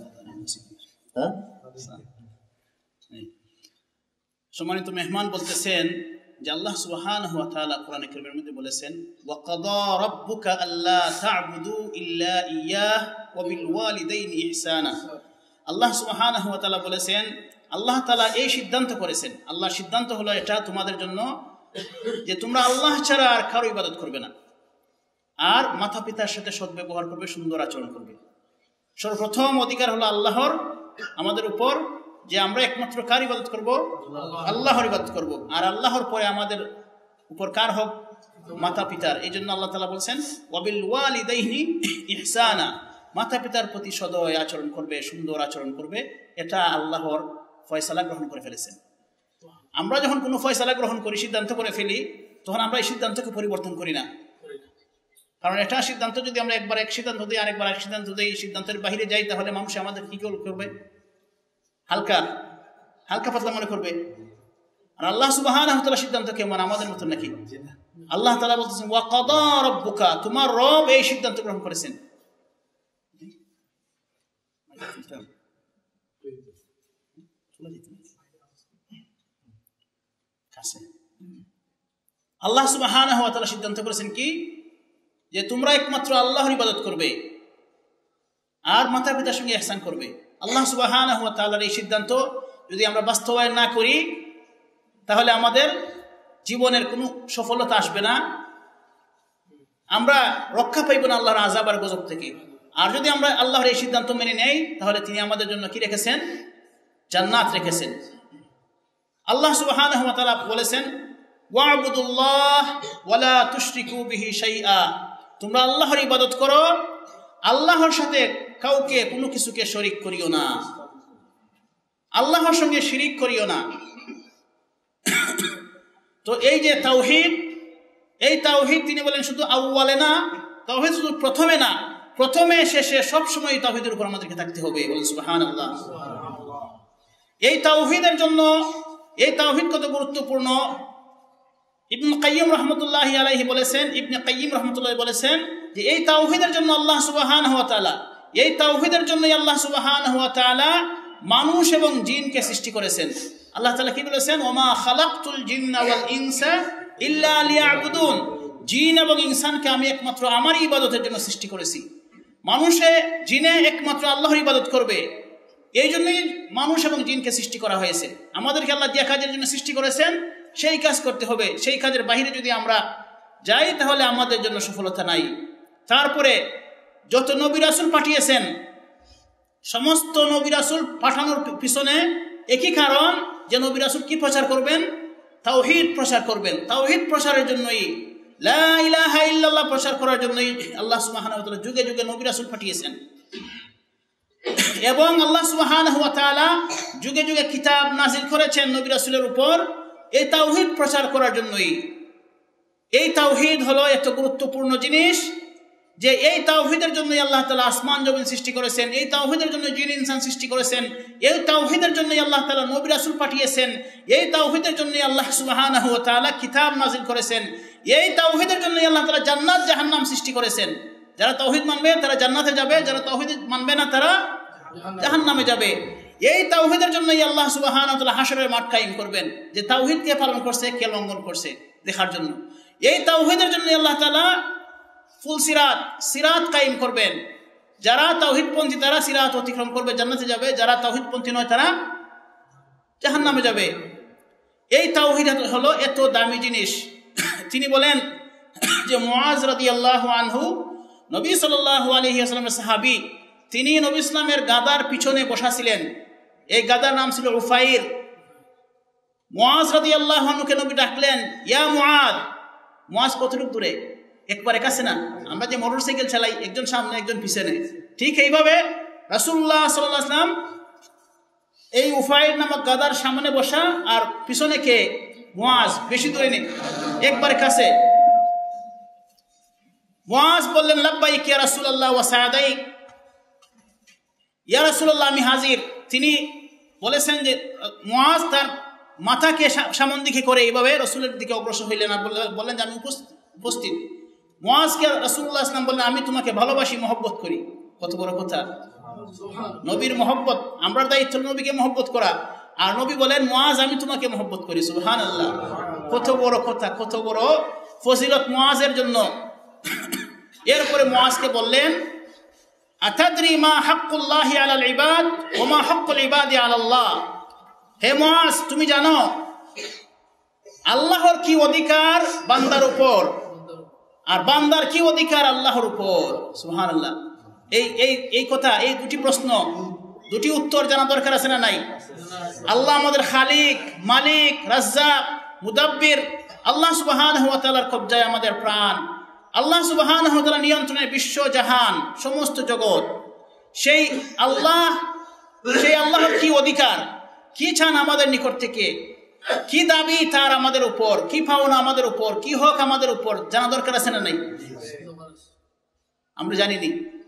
সম্মানিত মেহমান বলতেছেন যে আল্লাহ সুবহানাহু ওয়া তাআলা কোরআনে কারীমের মধ্যে বলেছেন ওয়া কাদা রাব্বুকা আল্লা তা'বুদু ইল্লা ইয়্যাহ ওয়া বিল ওয়ালিদাইনি ইহসানা। আল্লাহ সুবহানাহু ওয়া তাআলা বলেছেন, আল্লাহ তাআলা এই সিদ্ধান্ত করেছেন, আল্লাহর সিদ্ধান্ত হলো এটা তোমাদের জন্য যে তোমরা আল্লাহ ছাড়া আর কারো ইবাদত করবে না, আর মাতা পিতার সাথে সদ্ব্যবহার করবে, সুন্দর আচরণ করবে। সর্বপ্রথম অধিকার হলো আল্লাহর আমাদের উপর, যে আমরা একমাত্র কার ইবাদত করব? আল্লাহর ইবাদত করব। আর আল্লাহর পরে আমাদের উপর কার হক? মাতা পিতার। এই জন্য আল্লাহ তাআলা বলছেন ওয়াবিল ওয়ালিদাইনি ইহসানা, মাতা পিতার প্রতি সদয় আচরণ করবে, সুন্দর আচরণ করবে। এটা আল্লাহর ফয়সালা গ্রহণ করে ফেলেছেন। আমরা যখন কোনো ফয়সালা গ্রহণ করি, সিদ্ধান্ত করে ফেলি, তখন আমরা এই সিদ্ধান্তকে পরিবর্তন করি না। কারণ এটা সিদ্ধান্ত যদি আমরা একবার এক সিদ্ধান্ত দিই, আরেকবার এক সিদ্ধান্ত দিই, সিদ্ধান্তের বাহিরে যাই, তাহলে মানুষ আমাদের কি করবে? হালকা পাতলা মনে করবে। আর আল্লাহ সুবহানাহু ওয়া তাআলা সিদ্ধান্ত কেমন? আমাদের মত নাকি? আল্লাহ তাআলা বলতেছেন ওয়া কাদা রাব্বুকা, তোমার রব এই সিদ্ধান্ত গ্রহণ করেছেন। আল্লাহ সুবহানাহু ওয়া তাআলা সিদ্ধান্ত করেছেন কি, যে তোমরা একমাত্র আল্লাহর ইবাদত করবে আর মাতা পিতার সঙ্গে ইহসান করবে। আল্লাহ সুবহানাহু ওয়া তাআলার এই সিদ্ধান্ত যদি আমরা বাস্তবায়ন না করি, তাহলে আমাদের জীবনের কোনো সফলতা আসবে না, আমরা রক্ষা পাইব না আল্লাহর আযাব আর গজব থেকে। আর যদি আমরা আল্লাহর এই সিদ্ধান্ত মেনে নেই, তাহলে তিনি আমাদের জন্য কি রেখেছেন? জান্নাত রেখেছেন। আল্লাহ সুবহানাহু ওয়া তাআলা বলেছেন, ওয়া'বুদুল্লাহ ওয়া লা তুশরিকু বিহি শাইআ, তোমরা আল্লাহর ইবাদত করো, আল্লাহর সাথে কাউকে কোনো কিছুকে শরীক করিও না, আল্লাহর সঙ্গে শিরিক করিও না। তো এই যে তাওহীদ, এই তাওহীদ তিনি বলেন শুধু আউয়ালে না, তাওহীদ শুধু প্রথমে না, প্রথমে শেষে সবসময় তাওহীদের উপর আমাদেরকে থাকতে হবে। বলেন সুবহানাল্লাহ। এই তাওহীদের জন্য, এই তাওহীদ কত গুরুত্বপূর্ণ, ইবনে কাইয়্যিম রাহমাতুল্লাহি আলাইহি বলেছেন, ইবনে কাইয়্যিম রাহমাতুল্লাহি বলেছেন যে এই তাওহীদের জন্য আল্লাহ সুবহানাহু ওয়া তাআলা, এই তাওহীদের জন্যই আল্লাহ সুবহানাহু ওয়া তাআলা মানুষ এবং জিনকে সৃষ্টি করেছেন। আল্লাহ তাআলা কি বলেছেন? ওমা খালাকতুল জিন্না ওয়াল ইনসা ইল্লা লিয়াবুদুন, জিন এবং ইনসানকে আমি একমাত্র আমারই ইবাদতের জন্য সৃষ্টি করেছি। মানুষে জিনে একমাত্র আল্লাহর ইবাদত করবে, এই জন্যই মানুষ এবং জিনকে সৃষ্টি করা হয়েছে। আমাদেরকে আল্লাহ যে কাজের জন্য সৃষ্টি করেছেন সেই কাজ করতে হবে, সেই কাজের বাহিরে যদি আমরা যাই তাহলে আমাদের জন্য সফলতা নাই। তারপরে যত নবী রাসূল পাঠিয়েছেন, সমস্ত নবী রাসূল পাঠানোর পিছনে একই কারণ, যে নবী রাসূল কি প্রচার করবেন? তাওহীদ প্রচার করবেন। তাওহীদ প্রচারের জন্যই, লা ইলাহা ইল্লাল্লাহ প্রচার করার জন্যই আল্লাহ সুবহানাহু ওয়া তাআলা যুগে যুগে নবী রাসূল পাঠিয়েছেন। এবং আল্লাহ সুবহানাহু ওয়া তাআলা যুগে যুগে কিতাব নাযিল করেছেন নবী রাসূলের উপর এই তাওহীদ প্রচার করার জন্যই। এই তাওহীদ হলো এত গুরুত্বপূর্ণ জিনিস যে এই তাওহীদের জন্যই আল্লাহ তাআলা আসমান জমিন সৃষ্টি করেছেন, এই তাওহীদের জন্য জিন ইনসান সৃষ্টি করেছেন, এই তাওহীদের জন্যই আল্লাহ তাআলা নবী রাসূল পাঠিয়েছেন, এই তাওহীদের জন্যই আল্লাহ সুবহানাহু ওয়া তাআলা কিতাব নাযিল করেছেন, এই তাওহীদের জন্যই আল্লাহ তাআলা জান্নাত জাহান্নাম সৃষ্টি করেছেন। যারা তাওহীদ মানবে তারা জান্নাতে যাবে, যারা তাওহীদ মানবে না তারা জাহান্নামে যাবে। এই তাওহীদের জন্যই আল্লাহ সুবহানাহু ওয়া তাআলা হাশরের মাঠ কায়েম করবেন, যে তাওহীদ কে পালন করছে কে লঙ্ঘন করছে দেখার জন্য। এই তাওহীদের জন্যই আল্লাহ তাআলা ফুল সিরাত কায়েম করবেন। যারা তাওহীদপন্থী তারা সিরাত অতিক্রম করবে, জান্নাতে যাবে, যারা তাওহীদপন্থী নয় তারা জাহান্নামে যাবে। এই তাওহীদ হলো এত দামি জিনিস। তিনি বলেন যে মুআজ রাদিয়াল্লাহু আনহু নবী সাল্লাল্লাহু আলাইহি ওয়াসাল্লামের সাহাবী, তিনি নবী ইসলামের গাদার পিছনে বসা ছিলেন। এই গাদার নাম ছিল উফাইর। মুআজ রাদিয়াল্লাহু আনহুকে নবী ডাকলেন, ইয়া মুআজ। মুআজ কতটুকু দূরে? একবারে কাছে না। আমরা যে মোটরসাইকেল চালাই, একজন সামনে একজন পিছনে, ঠিক এইভাবে রাসূলুল্লাহ সাল্লাল্লাহু আলাইহি ওয়াসাল্লাম এই উফাইর নামক গাদার সামনে বসা, আর পিছনে কে? মুআজ। বেশি দূরে নেই, একবারে কাছে। মুআজ বললেন, লাব্বাইক ইয়া রাসূলুল্লাহ ওয়া সা'দাইক, ইয়া রাসূলুল্লাহ আমি হাজির। তিনি বলেছেন যে মুআজ তার মাথাকে সামন দিকে করে এইভাবে রাসূলের দিকে অগ্রসর হইলেন, আর বললেন যে আমি উপস্থিত। মুআজকে রাসূলুল্লাহ সাল্লাল্লাহু আলাইহি ওয়াসাল্লাম বললেন, আমি তোমাকে ভালোবাসি, মহব্বত করি। কত বড় কথা! নবীর মহব্বত, আমরা দায়িত্ব নবীকে মহব্বত করা, আর নবী বলেন মুআজ আমি তোমাকে মহব্বত করি। সুবহানাল্লাহ! কত বড় কথা, কত বড় ফজিলত মুআজের জন্য। এরপরে মুআজকে বললেন, আতাদরি মা হাক্কুল্লাহি আলাল ইবাদ ওয়া মা হাক্কুল ইবাদি আলাল্লাহ। হে মুআজ, তুমি জানো আল্লাহর কি অধিকার বান্দার উপর, আর বান্দার কি অধিকার আল্লাহর উপর। সুবহানাল্লাহ! এই কথা, এই দুটি প্রশ্ন, দুটি উত্তর জানা দরকার আছে না নাই? আল্লাহ আমাদের খালিক, মালিক, রাজ্জাক, মুদাব্বির। আল্লাহ সুবহানাহু ওয়া তাআলার কবজায় আমাদের প্রাণ। আল্লাহ সুবহানাহু ওয়া তাআলা নিয়ন্ত্রণে বিশ্ব জাহান, সমস্ত জগৎ। সেই আল্লাহর কি অধিকার, কি চান আমাদের নিকট থেকে, কি দাবি তার আমাদের উপর, কি পাওনা আমাদের উপর, কি হক আমাদের উপর, জানা দরকার আছে না নাই? আমরা জানিনি।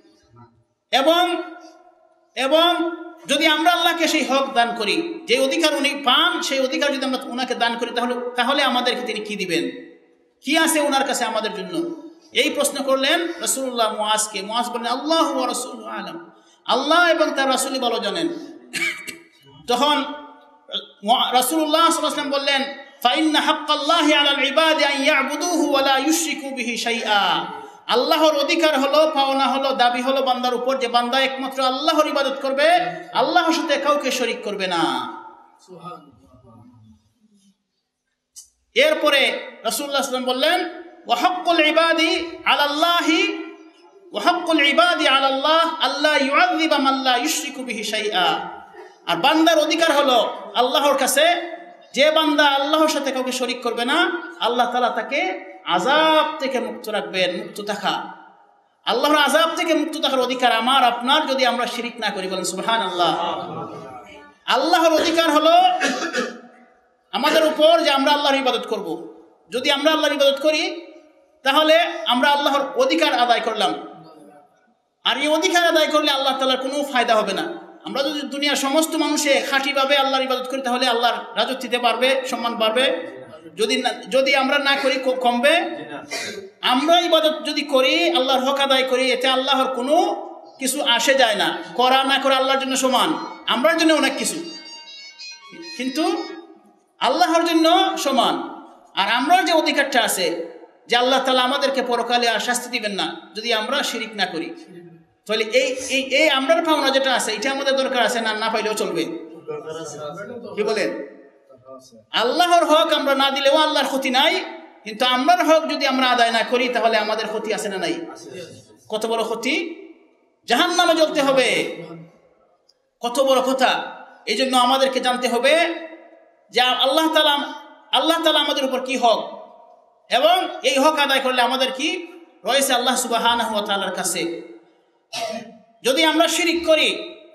এবং যদি আমরা আল্লাহকে সেই হক দান করি, যে অধিকার উনি পান, সেই অধিকার যদি আমরা ওনাকে দান করি, তাহলে আমাদেরকে তিনি কি দিবেন, কি আছে ওনার কাছে আমাদের জন্য? এই প্রশ্ন করলেন রাসূলুল্লাহ মুআজকে। মুআজ বললেন, আল্লাহু ওয়া রাসূলুহু আ'লাম, আল্লাহ এবং তার রাসূলই ভালো জানেন। তখন রাসূলুল্লাহ সাল্লাল্লাহু আলাইহি ওয়াসাল্লাম বললেন ফাইন্না হাক্কাল্লাহি আলাল ইবাদি আন ইয়াবুদুহু ওয়া লা ইউশরিকু বিহি শাইআ। আল্লাহর অধিকার হলো, পাওনা হলো, দাবি হলো বান্দার উপর যে বান্দা একমাত্র আল্লাহর ইবাদত করবে, আল্লাহর সাথে কাউকে শরীক করবে না। এরপরে রাসূলুল্লাহ সাল্লাল্লাহু আলাইহি ওয়াসাল্লাম বললেন ওয়া হাক্কুল ইবাদি আলাল্লাহি ওয়া হাক্কুল ইবাদি আলাল্লাহ আল্লা ইউআযযিবা মান লা ইউশরিকু বিহি শাইআ। আর বান্দার অধিকার হলো আল্লাহর কাছে, যে বান্দা আল্লাহর সাথে কাউকে শরীক করবে না, আল্লাহ তাআলা তাকে আযাব থেকে মুক্ত রাখবেন। মুক্ত থাকা, আল্লাহর আযাব থেকে মুক্ত থাকার অধিকার আমার আপনার, যদি আমরা শিরিক না করি। বলেন সুবহানাল্লাহ। আল্লাহর অধিকার হলো আমাদের উপর যে আমরা আল্লাহর ইবাদত করব। যদি আমরা আল্লাহর ইবাদত করি তাহলে আমরা আল্লাহর অধিকার আদায় করলাম। আর এই অধিকার আদায় করলে আল্লাহ তাআলার কোনো ফায়দা হবে না। আমরা যদি দুনিয়ার সমস্ত মানুষে খাঁটিভাবে আল্লাহর ইবাদত করি তাহলে আল্লাহর রাজত্ব দিতে পারবে, সম্মান পারবে। যদি আমরা না করি কমবে। আমরা ইবাদত যদি করি, আল্লাহর হক আদায় করি, এতে আল্লাহর কোনো কিছু আসে যায় না। করা না করা আল্লাহর জন্য সমান, আমরার জন্য অনেক কিছু, কিন্তু আল্লাহর জন্য সমান। আর আমরার যে অধিকারটা আছে যে আল্লাহ তাআলা আমাদেরকে পরকালে আর শাস্তি দিবেন না যদি আমরা শিরিক না করি, তাহলে এই আমরার পাওনা যেটা আছে এটা আমাদের দরকার আছে, না পাইলেও চলবে। কি বলেন? আল্লাহর হক আমরা না দিলেও আল্লাহর ক্ষতি নাই, কিন্তু আমরার হক যদি আমরা আদায় না করি তাহলে আমাদের ক্ষতি আছে না নাই? কত বড় ক্ষতি! জাহান্নামে জ্বলতে হবে। কত বড় কথা! এই জন্য আমাদেরকে জানতে হবে যে আল্লাহ তাআলা আমাদের উপর কি হক, এবং এই হক আদায় করলে আমাদের কি রয়েছে আল্লাহ সুবহানাহু ওয়া তাআলার কাছে। যদি আমরা শিরিক করি,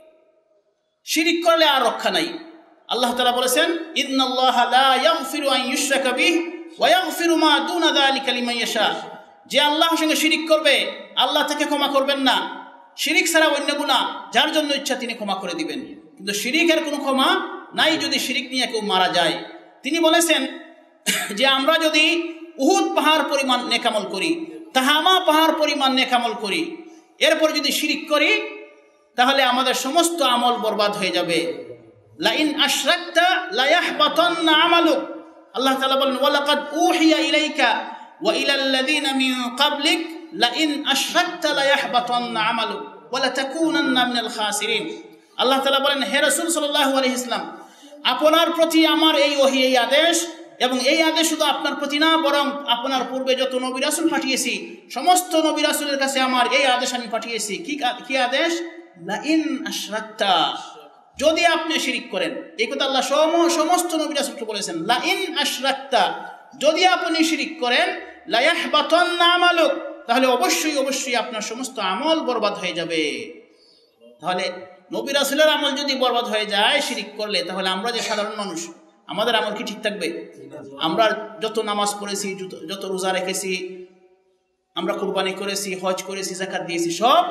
শিরিক করলে আর রক্ষা নাই। আল্লাহ তাআলা বলেছেন ইন্নাল্লাহা লা ইয়াগফিরু আন ইউশরাকা বিহি ওয়া ইয়াগফিরু মা দুনা যালিকা লিমান ইয়াশা। যে আল্লাহর সঙ্গে শিরিক করবে আল্লাহ তাকে ক্ষমা করবেন না। শিরিক ছাড়া অন্য গুনাহ যার জন্য ইচ্ছা তিনি ক্ষমা করে দিবেন, কিন্তু শিরিকের কোনো ক্ষমা নাই যদি শিরিক নিয়ে কেউ মারা যায়। তিনি বলেছেন যে আমরা যদি উহুদ পাহাড় পরিমাণ নেক আমল করি, তাহামা পাহাড় পরিমাণ নেক আমল করি, এরপর যদি শিরিক করি তাহলে আমাদের সমস্ত আমল বরবাদ হয়ে যাবে। লাইন আশরাকতা লা ইয়াহবাতান্না আমালুক। আল্লাহ তাআলা বলেন ওয়ালাকাদ উহিয়া ইলাইকা ওয়া ইলাল লাযিনা মিন ক্বাবলিক লাইন আশরাকতা লা ইয়াহবাতান্না আমালুক ওয়া লা তাকুনান্না মিনাল খাসিরিন। আল্লাহ তাআলা বলেন হে রাসূল সাল্লাল্লাহু আলাইহি ওয়াসাল্লাম, আপনার প্রতি আমার এই ওহী, এই আদেশ, এবং এই আদেশ শুধু আপনার প্রতি না, বরং আপনার পূর্বে যত নবী রাসূল পাঠিয়েছি সমস্ত নবী রাসূলের কাছে আমার এই আদেশ আমি পাঠিয়েছি। কি আদেশ? লাইন আশরাকতা, যদি আপনি শিরিক করেন। এই কথা আল্লাহ সমস্ত নবী রাসূলকে বলেছেন। লাইন আশরাকতা, যদি আপনি শিরিক করেন, লা ইয়াহবাতান্না আমালুক, তাহলে অবশ্যই আপনার সমস্ত আমল বরবাদ হয়ে যাবে। তাহলে নবী রাসূলের আমল যদি বরবাদ হয়ে যায় শিরিক করলে, তাহলে আমরা যে সাধারণ মানুষ, আমাদের আমল কি ঠিক থাকবে? আমরা যত নামাজ পড়েছি, যত রোজা রেখেছি, আমরা কুরবানি করেছি, হজ করেছি, যাকাত দিয়েছি, সব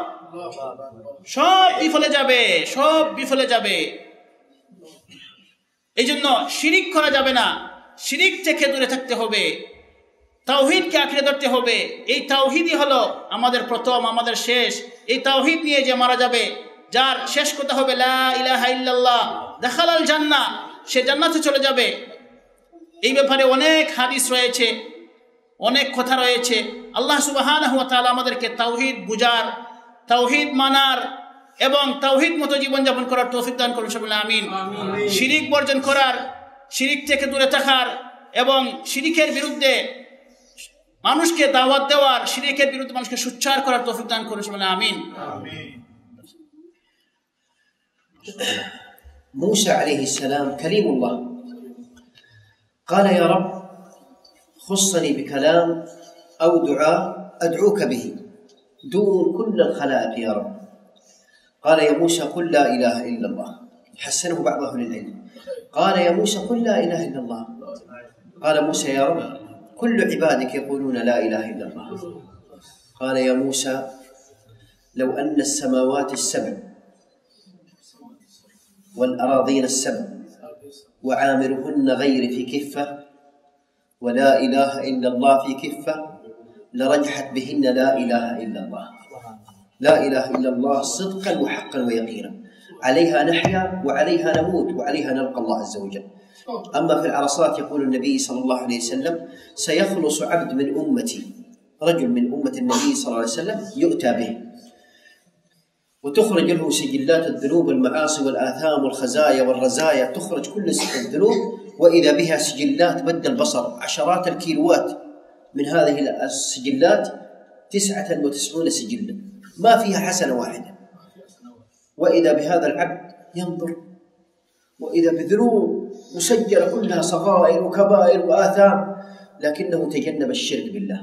বিফলে যাবে, সব বিফলে যাবে। এই জন্য শিরিক করা যাবে না, শিরিক থেকে দূরে থাকতে হবে, তাওহীদকে আঁকড়ে ধরতে হবে। এই তাওহীদই হলো আমাদের প্রথম, আমাদের শেষ। এই তাওহীদ নিয়ে যে মারা যাবে, যার শেষ কথা হবে লা ইলাহা ইল্লাল্লাহ দাখালাল জান্নাহ, সে জান্নাতে চলে যাবে। এই ব্যাপারে অনেক হাদিস রয়েছে, অনেক কথা রয়েছে। আল্লাহ সুবহানাহু ওয়া তাআলা আমাদেরকে তাওহীদ বুঝার, তাওহীদ মানার এবং তাওহীদ মতো জীবনযাপন করার তৌফিক দান করুন সকলে, আমিন। শিরিক বর্জন করার, শিরিক থেকে দূরে থাকার এবং শিরিকের বিরুদ্ধে মানুষকে দাওয়াত দেওয়ার, শিরিকের বিরুদ্ধে মানুষকে সোচ্চার করার তৌফিক দান করুন সকলে, আমিন। موسى عليه السلام كليم الله قال يا رب خصني بكلام أو دعاء أدعوك به دون كل الخلائق يا رب. قال يا موسى قل لا إله إلا الله. حسنه بعض أهل العلم. قال يا موسى قل لا إله إلا الله. قال موسى يا رب كل عبادك يقولون لا إله إلا الله. قال يا موسى لو أن السماوات السبع والأراضين السبع وعامرهن غير في كفة ولا إله إلا الله في كفة لرجحت بهن لا إله إلا الله. لا إله إلا الله صدقا وحقا ويقينا. عليها نحيا وعليها نموت وعليها نلقى الله عز وجل. أما في العرصات يقول النبي صلى الله عليه وسلم: سيخلص عبد من أمتي، رجل من أمة النبي صلى الله عليه وسلم يؤتى به وتخرج له سجلات الذنوب والمعاصي والآثام والخزايا والرزايا، تخرج كل الذنوب، وإذا بها سجلات مد البصر عشرات الكيلوات من هذه السجلات 99 سجلا ما فيها حسنة واحدة. وإذا بهذا العبد ينظر وإذا بذنوب مسجلة كلها صغائر وكبائر وآثام، لكنه تجنب الشرك بالله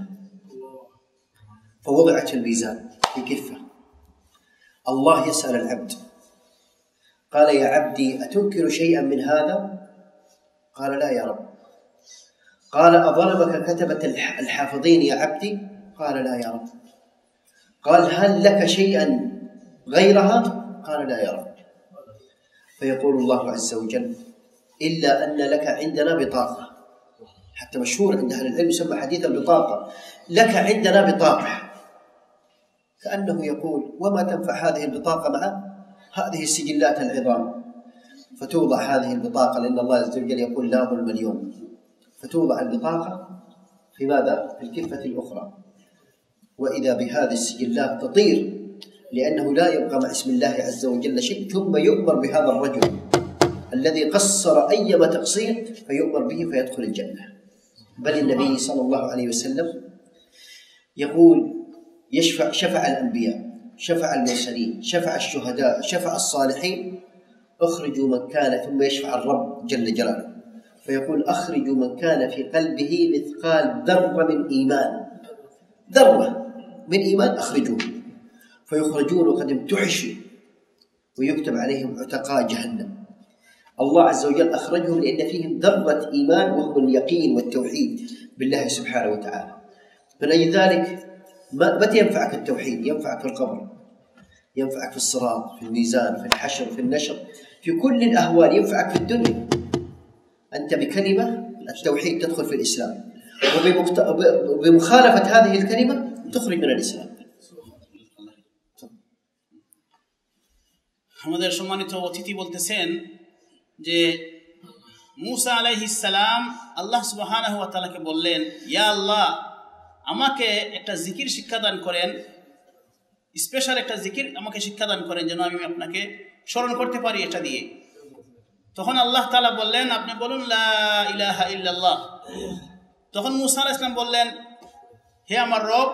فوضعت الميزان في كفة. الله يسأل العبد قال: يا عبدي أتنكر شيئا من هذا؟ قال: لا يا رب. قال: أظلمك كتبة الحافظين يا عبدي؟ قال: لا يا رب. قال: هل لك شيئا غيرها؟ قال: لا يا رب. فيقول الله عز وجل: إلا أن لك عندنا بطاقة، حتى مشهور عند أهل العلم يسمى حديث البطاقة، لك عندنا بطاقة، كأنه يقول: وما تنفع هذه البطاقة مع هذه السجلات العظام؟ فتوضع هذه البطاقة، لأن الله عز وجل يقول: لا ظلم اليوم، فتوضع البطاقة في ماذا؟ في الكفة الأخرى، وإذا بهذه السجلات تطير، لأنه لا يبقى مع اسم الله عز وجل شيء، ثم يؤمر بهذا الرجل الذي قصر أيما تقصير فيؤمر به فيدخل الجنة. بل النبي صلى الله عليه وسلم يقول: شفع الأنبياء، شفع المرسلين، شفع الشهداء، شفع الصالحين، اخرجوا من كان، ثم يشفع الرب جل جلاله فيقول: اخرجوا من كان في قلبه مثقال ذرة من إيمان، ذرة من إيمان أخرجوه، فيخرجون وقد امتحشوا ويكتب عليهم عتقاء جهنم. الله عز وجل أخرجهم لأن فيهم ذرة إيمان، وهو اليقين والتوحيد بالله سبحانه وتعالى. فلذلك متى ينفعك التوحيد؟ ينفعك في القبر، ينفعك في الصراط، في الميزان، في الحشر، في النشر، في كل الأهوال، ينفعك في الدنيا. أنت بكلمة التوحيد تدخل في الإسلام، وبمخالفة هذه الكلمة تخرج من الإسلام. আমাদের সম্মানিত অতিথি বলতেছেন যে মুসা আলাইহিস সালাম আল্লাহ সুবহানাহু ওয়া তাআলাকে বললেন: ইয়া আল্লাহ, আমাকে একটা জিকির শিক্ষাদান করেন, স্পেশাল একটা জিকির আমাকে শিক্ষাদান করেন যেন আমি আপনাকে স্মরণ করতে পারি এটা দিয়ে। তখন আল্লাহ তাআলা বললেন: আপনি বলুন লা ইলাহা ইল্লাল্লাহ। তখন মুসা আলাইহিস সালাম বললেন: হে আমার রব,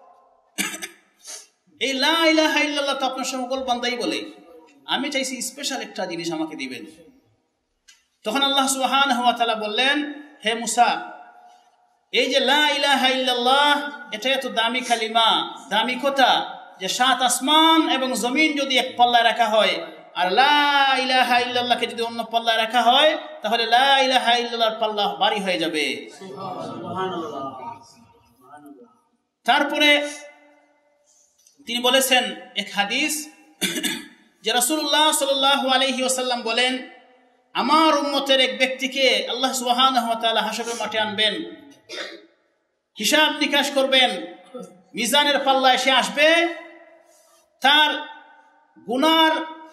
এই লা ইলাহা ইল্লাল্লাহ তো আপনার সকল বান্দাই বলে, আমি চাইছি স্পেশাল একটা জিনিস আমাকে দিবেন। তখন আল্লাহ সুবহানাহু ওয়া তাআলা বললেন: হে মুসা, এই যে লা ইলাহা ইল্লাল্লাহ, এটা এত দামি কালিমা, দামি কথা, যে 7 আসমান এবং জমিন যদি এক পাল্লায় রাখা হয় আর লা ইলাহা ইল্লাল্লাহকে যদি অন্য পাল্লায় রাখা হয়, তাহলে লা ইলাহা ইল্লাল্লাহর পাল্লা ভারী হয়ে যাবে। সুবহানাল্লাহ। তারপরে তিনি বলেছেন এক হাদিস যে রাসূলুল্লাহ সাল্লাল্লাহু আলাইহি ওয়াসাল্লাম বলেন: আমার উম্মতের এক ব্যক্তিকে আল্লাহ সুবহানাহু ওয়া তাআলা হাশরের মাঠে আনবেন, হিসাব নিকাশ করবেন, মিজানের পাল্লায় সে আসবে, তার গুনার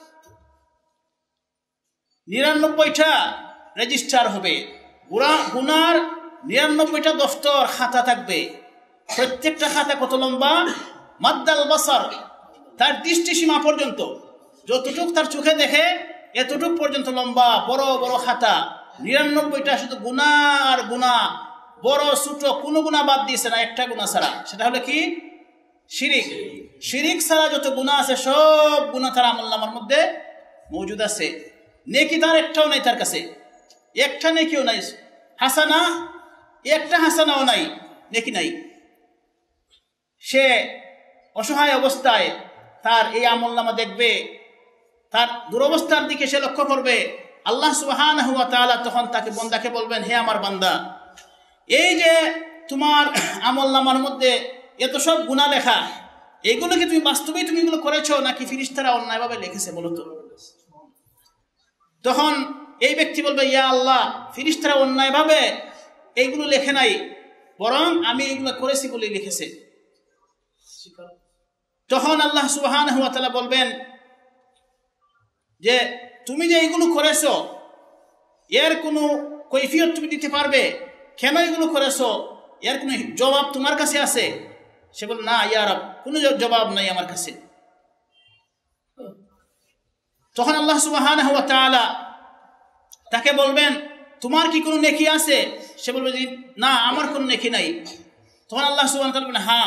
99টা রেজিস্টার হবে, গুনার 99টা দফতর খাতা থাকবে। প্রত্যেকটা খাতা কত লম্বা? মাদ্দাল বাসার, তার দৃষ্টিসীমা পর্যন্ত, যতটুক তার চোখে দেখে এতটুক পর্যন্ত লম্বা বড় বড় খাতা, 99টা শুধু গুনাহ আর গুনাহ, বড় ছোট কোনো গুনাহ বাদ দিয়েছে না, একটা গুনাহ ছাড়া। সেটা হলো কি? শিরিক। শিরিক ছাড়া যত গুনাহ আছে সব গুনাহ তার আমলনামার মধ্যে মজুদ আছে। নেকি তার একটাও নাই, তার কাছে একটা নেকিও নাই, হাসানা একটা হাসানাও নাই, নেকি নাই। সে অসহায় অবস্থায় তার এই আমলনামা দেখবে, তার দুরবস্থার দিকে সে লক্ষ্য করবে। আল্লাহ সুবহানাহু ওয়া তাআলা তখন তাকে বান্দাকে বলবেন: হে আমার বান্দা, এই যে তোমার আমলনামার মধ্যে এত সব গুনাহ লেখা, এগুলো কি তুমি বাস্তবেই তুমি এগুলো করেছো নাকি ফেরেশতারা অন্যায়ভাবে লিখেছে বলো তো? তখন এই ব্যক্তি বলবে: ইয়া আল্লাহ, ফেরেশতারা অন্যায়ভাবে এইগুলো লেখে নাই, বরং আমি এগুলো করেছি বলে লিখেছে। তখন আল্লাহ সুবহানাহু ওয়া তাআলা বলবেন যে তুমি যে এগুলো করেছো এর কোনো কৈফিয়ত তুমি দিতে পারবে? কেন এগুলো করেছো? এর কোনো জবাব তোমার কাছে আছে? সে বলে, না ইয়া রব, কোনো জবাব নাই আমার কাছে। তখন আল্লাহ সুবহানাহু ওয়া তাআলা তাকে বলবেন, তোমার কি কোনো নেকি আছে? সে বলবে যে না, আমার কোনো নেকি নাই। তখন আল্লাহ সুবহানাহু ওয়া তাআলা বলবেন, হ্যাঁ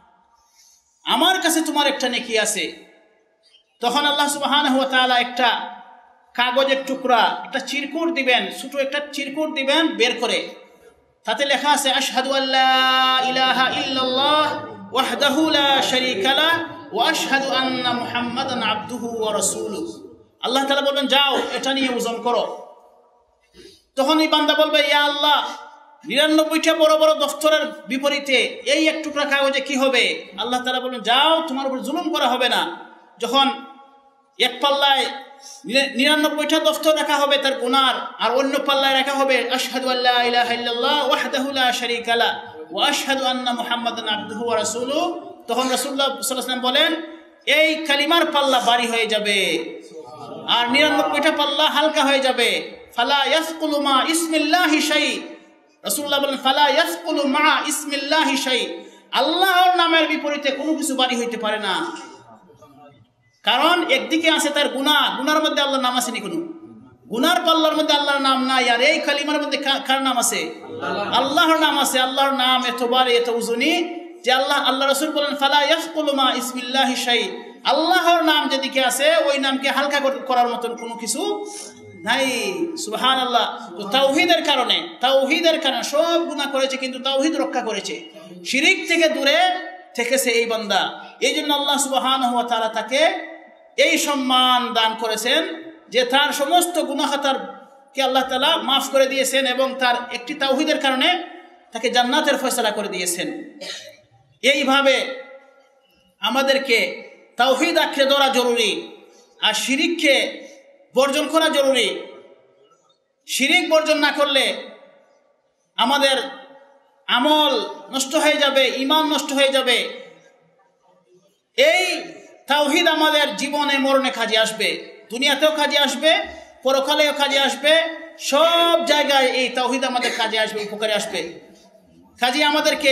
আমার কাছে তোমার একটা নেকি আছে। তখন আল্লাহ সুবহানাহু ওয়া তাআলা একটা কাগজের টুকরা, একটা চিরকুট দিবেন, ছোট একটা চিরকুট দিবেন বের করে, তাতে লেখা আছে আশহাদু আল্লা ইলাহা ইল্লাল্লাহ ওয়াহদাহু লা শারীকা লাহ ওয়া আশহাদু আন্না মুহাম্মাদান আবদুহু ওয়া রাসূলুহু। আল্লাহ তাআলা বলবেন, যাও এটা নিয়ে ওজন করো। তখন এই বান্দা বলবে, ইয়া আল্লাহ, 99টা বড় বড় দফতরের বিপরীতে এই এক টুকরা কাগজে কি হবে? আল্লাহ তাআলা বলবেন, যাও, তোমার উপর জুলুম করা হবে না। যখন এক পাল্লায় 99টা দফতর রাখা হবে তার গুনার, আর অন্য পাল্লায় রাখা হবে আশহাদু আল্লা ইলাহা ইল্লাল্লাহ ওয়াহদাহু লা শারীকা লাহ ওয়া আশহাদু আন্না মুহাম্মাদান আবদুহু ওয়া রাসূলুহু, তখন রাসূলুল্লাহ সাল্লাল্লাহু আলাইহি ওয়াসাল্লাম বলেন, এই কালিমার পাল্লা ভারী হয়ে যাবে আর 99টা পাল্লা হালকা হয়ে যাবে। ফালা ইয়াসকুলু মা ইসমিল্লাহি শাই, রাসূলুল্লাহ বলেন, ফালা ইয়াসকুলু মা ইসমিল্লাহি শাই, আল্লাহর নামের বিপরীতে কোনো কিছু ভারী হইতে পারে না। কারণ একদিকে আছে তার গুনার মধ্যে আল্লাহর নাম আছে নি? কোনো গুনার পাল্লার মধ্যে আল্লাহর নাম নাই। আর এই কালিমার মধ্যে কার নাম আছে? আল্লাহর নাম আছে। আল্লাহর নাম এতবার এত উজুনি যে আল্লাহ রাসূল বলেন, ফালা ইয়াসকুলু মা ইসমিল্লাহি শাই, আল্লাহর নাম যেদিকে আছে ওই নামকে হালকা করার মতন কোনো কিছু নাই। সুবহানাল্লাহ। তো তাওহীদের কারণে সব গুনাহ করেছে, কিন্তু তাওহীদ রক্ষা করেছে, শিরিক থেকে দূরে থেকেছে এই বান্দা। এই জন্য আল্লাহ সুবহানাহু ওয়া তাআলা তাকে এই সম্মান দান করেছেন যে তার সমস্ত গুনাহ খাতারকে আল্লাহ তাআলা মাফ করে দিয়েছেন এবং তার একটি তাওহীদের কারণে তাকে জান্নাতের ফয়সালা করে দিয়েছেন। এইভাবে আমাদেরকে তাওহীদ আঁকড়ে ধরা জরুরি, আর শিরিককে বর্জন করা জরুরি। শিরিক বর্জন না করলে আমাদের আমল নষ্ট হয়ে যাবে, ঈমান নষ্ট হয়ে যাবে। এই তাওহীদ আমাদের জীবনে মরণে কাজে আসবে, দুনিয়াতেও কাজে আসবে, পরকালেও কাজে আসবে, সব জায়গায় এই তাওহীদ আমাদের কাজে আসবে, উপকারে আসবে। কাজে আমাদেরকে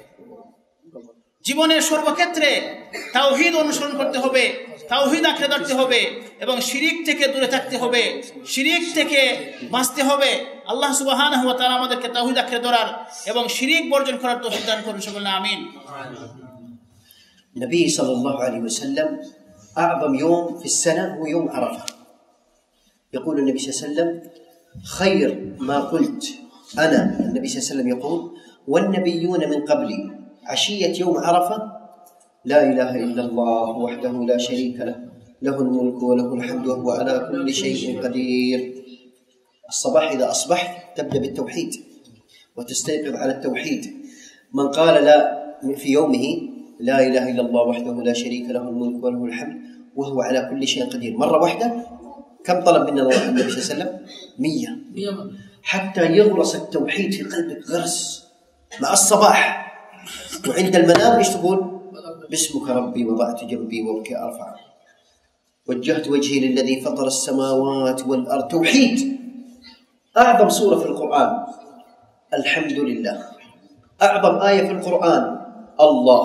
জীবনের সর্বক্ষেত্রে তাওহীদ অনুসরণ করতে হবে, তাওহীদ আঁকড়ে ধরতে হবে এবং শিরিক থেকে দূরে থাকতে হবে, শিরিক থেকে বাঁচতে হবে। আল্লাহ সুবহানাহু ওয়া তাআলা আমাদেরকে তাওহীদ আঁকড়ে ধরার এবং শিরিক বর্জন করার তৌফিক দান করুন, সকলে আমিন। النبي صلى الله عليه وسلم أعظم يوم في السنة هو يوم عرفة. يقول النبي صلى الله عليه وسلم خير ما قلت أنا، النبي صلى الله عليه وسلم يقول والنبيون من قبلي عشية يوم عرفة لا إله إلا الله وحده لا شريك له له الملك وله الحمد وهو على كل شيء قدير. الصباح إذا أصبحت تبدأ بالتوحيد وتستيقظ على التوحيد. من قال لا في يومه لا إله إلا الله وحده لا شريك له الملك وله الحمد وهو على كل شيء قدير مرة واحدة، كم طلب منا النبي صلى الله عليه وسلم؟ 100. حتى يغرس التوحيد في قلبك غرس مع الصباح، وعند المنام ايش تقول؟ باسمك ربي وضعت جنبي وبك أرفع، وجهت وجهي للذي فطر السماوات والأرض. توحيد. أعظم سورة في القرآن الحمد لله. أعظم آية في القرآن الله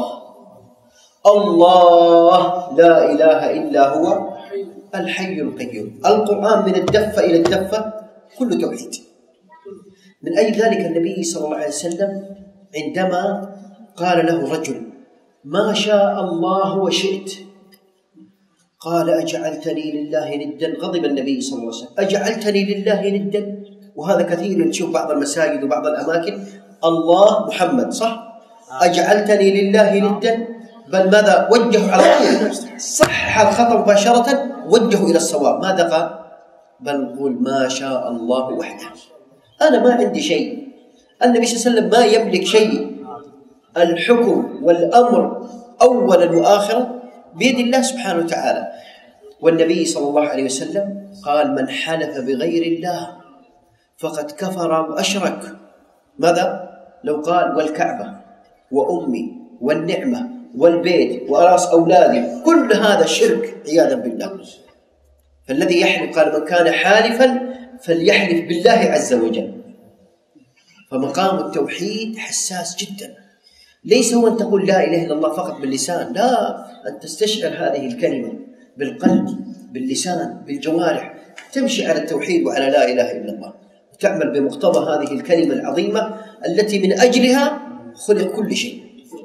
لا إله إلا هو الحي القيوم. القرآن من الدفة إلى الدفة كله توحيد. من أجل ذلك النبي صلى الله عليه وسلم عندما قال له رجل ما شاء الله وشئت قال أجعلتني لله ندا، غضب النبي صلى الله عليه وسلم، أجعلتني لله ندا. وهذا كثير نشوف بعض المساجد وبعض الأماكن الله محمد صح، أجعلتني لله ندا، بل ماذا وجهوا على صح الخطأ مباشرة، وجهوا إلى الصواب. ماذا قال؟ بل قل ما شاء الله وحده، أنا ما عندي شيء، النبي صلى الله عليه وسلم ما يملك شيء، الحكم والأمر أولا وآخرا بيد الله سبحانه وتعالى. والنبي صلى الله عليه وسلم قال من حلف بغير الله فقد كفر وأشرك. ماذا؟ لو قال والكعبة وأمي والنعمة والبيت وراس أولادي، كل هذا شرك عياذا بالله. فالذي يحلف قال من كان حالفا فليحلف بالله عز وجل. فمقام التوحيد حساس جدا، ليس هو أن تقول لا إله إلا الله فقط باللسان، لا، أن تستشعر هذه الكلمة بالقلب باللسان بالجوارح، تمشي على التوحيد وعلى لا إله إلا الله، تعمل بمقتضى هذه الكلمة العظيمة التي من أجلها خلق كل شيء.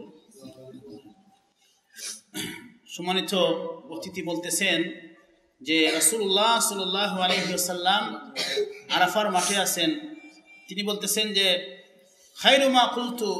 সম্মানিত অতিথি বলতেছেন যে রাসূলুল্লাহ সাল্লাল্লাহু আলাইহি ওয়াসাল্লাম আরাফার মাঠে আছেন, তিনি বলতেছেন যে খায়রু মা কুলতু,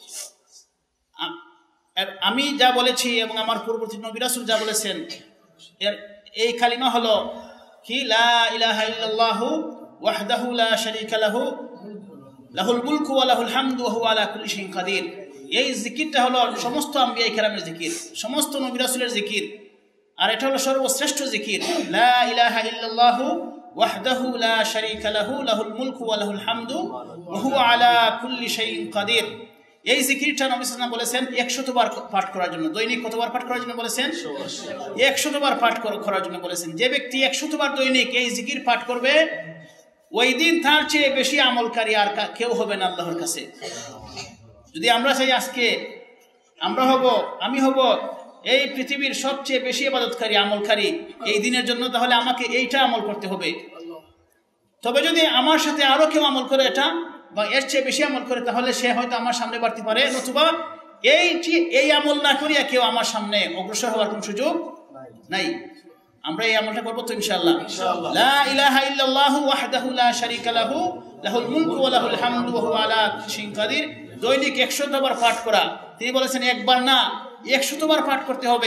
আমি যা বলেছি এবং আমার পূর্ববর্তী নবী রাসূল যা বলেছেন এই কালিমা হলো কি লা ইলাহা ইল্লাল্লাহু ওয়াহদাহু লা শারীকা লাহু লাহুল মুলকু ওয়া লাহুল হামদু ওয়া হুয়া আলা কুল্লি শাইইন কাদির। এই জিকিরটা হলো সমস্ত আম্বিয়া কেরামের জিকির, সমস্ত নবী রাসূলের জিকির, আর এটা হলো সর্বশ্রেষ্ঠ জিকির। লা ইলাহা ইল্লাল্লাহু ওয়াহদাহু লা শারীকা লাহু লাহুল মুলকু ওয়া লাহুল হামদু ওয়া হুয়া আলা কুল্লি শাইইন কাদির। এই জিকিরটা নবী সাল্লাল্লাহু আলাইহি ওয়াসাল্লাম বলেছেন 100 বার পাঠ করার জন্য। দৈনিক কতবার পাঠ করার জন্য বলেছেন? 100 বার পাঠ করার জন্য বলেছেন। যে ব্যক্তি 100 বার দৈনিক এই জিকির পাঠ করবে, ওই দিন তার চেয়ে বেশি আমলকারী আর কেউ হবে না আল্লাহর কাছে। যদি আমরা চাই আজকে আমি হব এই পৃথিবীর সবচেয়ে বেশি ইবাদতকারী আমলকারী এই দিনের জন্য, তাহলে আমাকে এইটা আমল করতে হবে। তবে যদি আমার সাথে আরো কেউ আমল করে এটা বা এর চেয়ে বেশি আমল করে, তাহলে সে হয়তো আমার সামনে বাড়তে পারে, নতুবা এই আমল না করিয়া কেউ আমার সামনে অগ্রসর হওয়ার কোনো সুযোগ নাই। আমরা এই আমলটা করবো তো ইনশাআল্লাহ। লা ইলাহা ইল্লাল্লাহু ওয়াহদাহু লা শারীকা লাহু লাহুল মুলকু ওয়া লাহুল হামদু ওয়া হুয়া আলা কুল্লি শাইইন কাদির। দৈনিক 100 বার পাঠ করা। তিনি বলেছেন একবার না 100 বার পাঠ করতে হবে।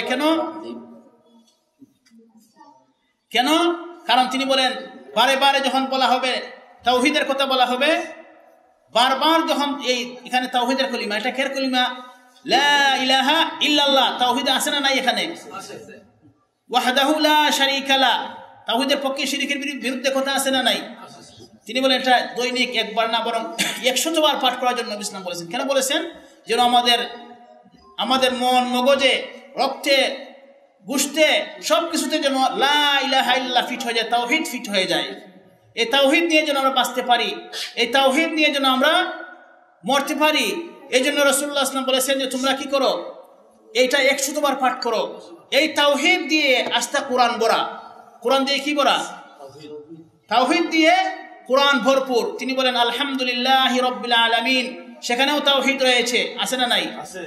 কেন? কারণ তিনি বলেন বারে বারে যখন বলা হবে তাওহীদের কথা বলা হবে, বারবার যখন এখানে তাওহীদের কলিমা, এটা কের কলিমা? লা ইলাহা ইল্লাল্লাহ। তাওহীদ আছে না নাই? এখানে ওয়াহদাহু লা শারীকা লা, তাওহীদের পক্ষে শিরকের বিরুদ্ধে কথা আছে না নাই? তিনি বলেন এটা দৈনিক একবার না বরং 100 বার পাঠ করার জন্য নবী সাল্লাল্লাহু আলাইহি ওয়াসাল্লাম বলেছেন। কেন বলেছেন? যেন আমাদের মন মগজে রক্তে গোশতে সবকিছুতে যেন লা ইলাহা ইল্লাল্লাহ ফিট হয়ে যায়, তাওহীদ ফিট হয়ে যায়। এই তাওহীদ নিয়ে যেন আমরা বাঁচতে পারি, এই তাওহীদ নিয়ে যেন আমরা মরতে পারি। এই জন্য রাসূলুল্লাহ সাল্লাল্লাহু আলাইহি ওয়াসাল্লাম বলেছেন যে তোমরা কি করো, এইটা 100 বার পাঠ করো। এই তাওহীদ দিয়ে আস্থা কোরআন ভরা। কোরআন দিয়ে কি ভরা? তাওহীদ দিয়ে কোরআন ভরপুর। তিনি বলেন আলহামদুলিল্লাহি রাব্বিল আলামিন, সেখানেও তাওহীদ রয়েছে, আছে না নাই? আছে।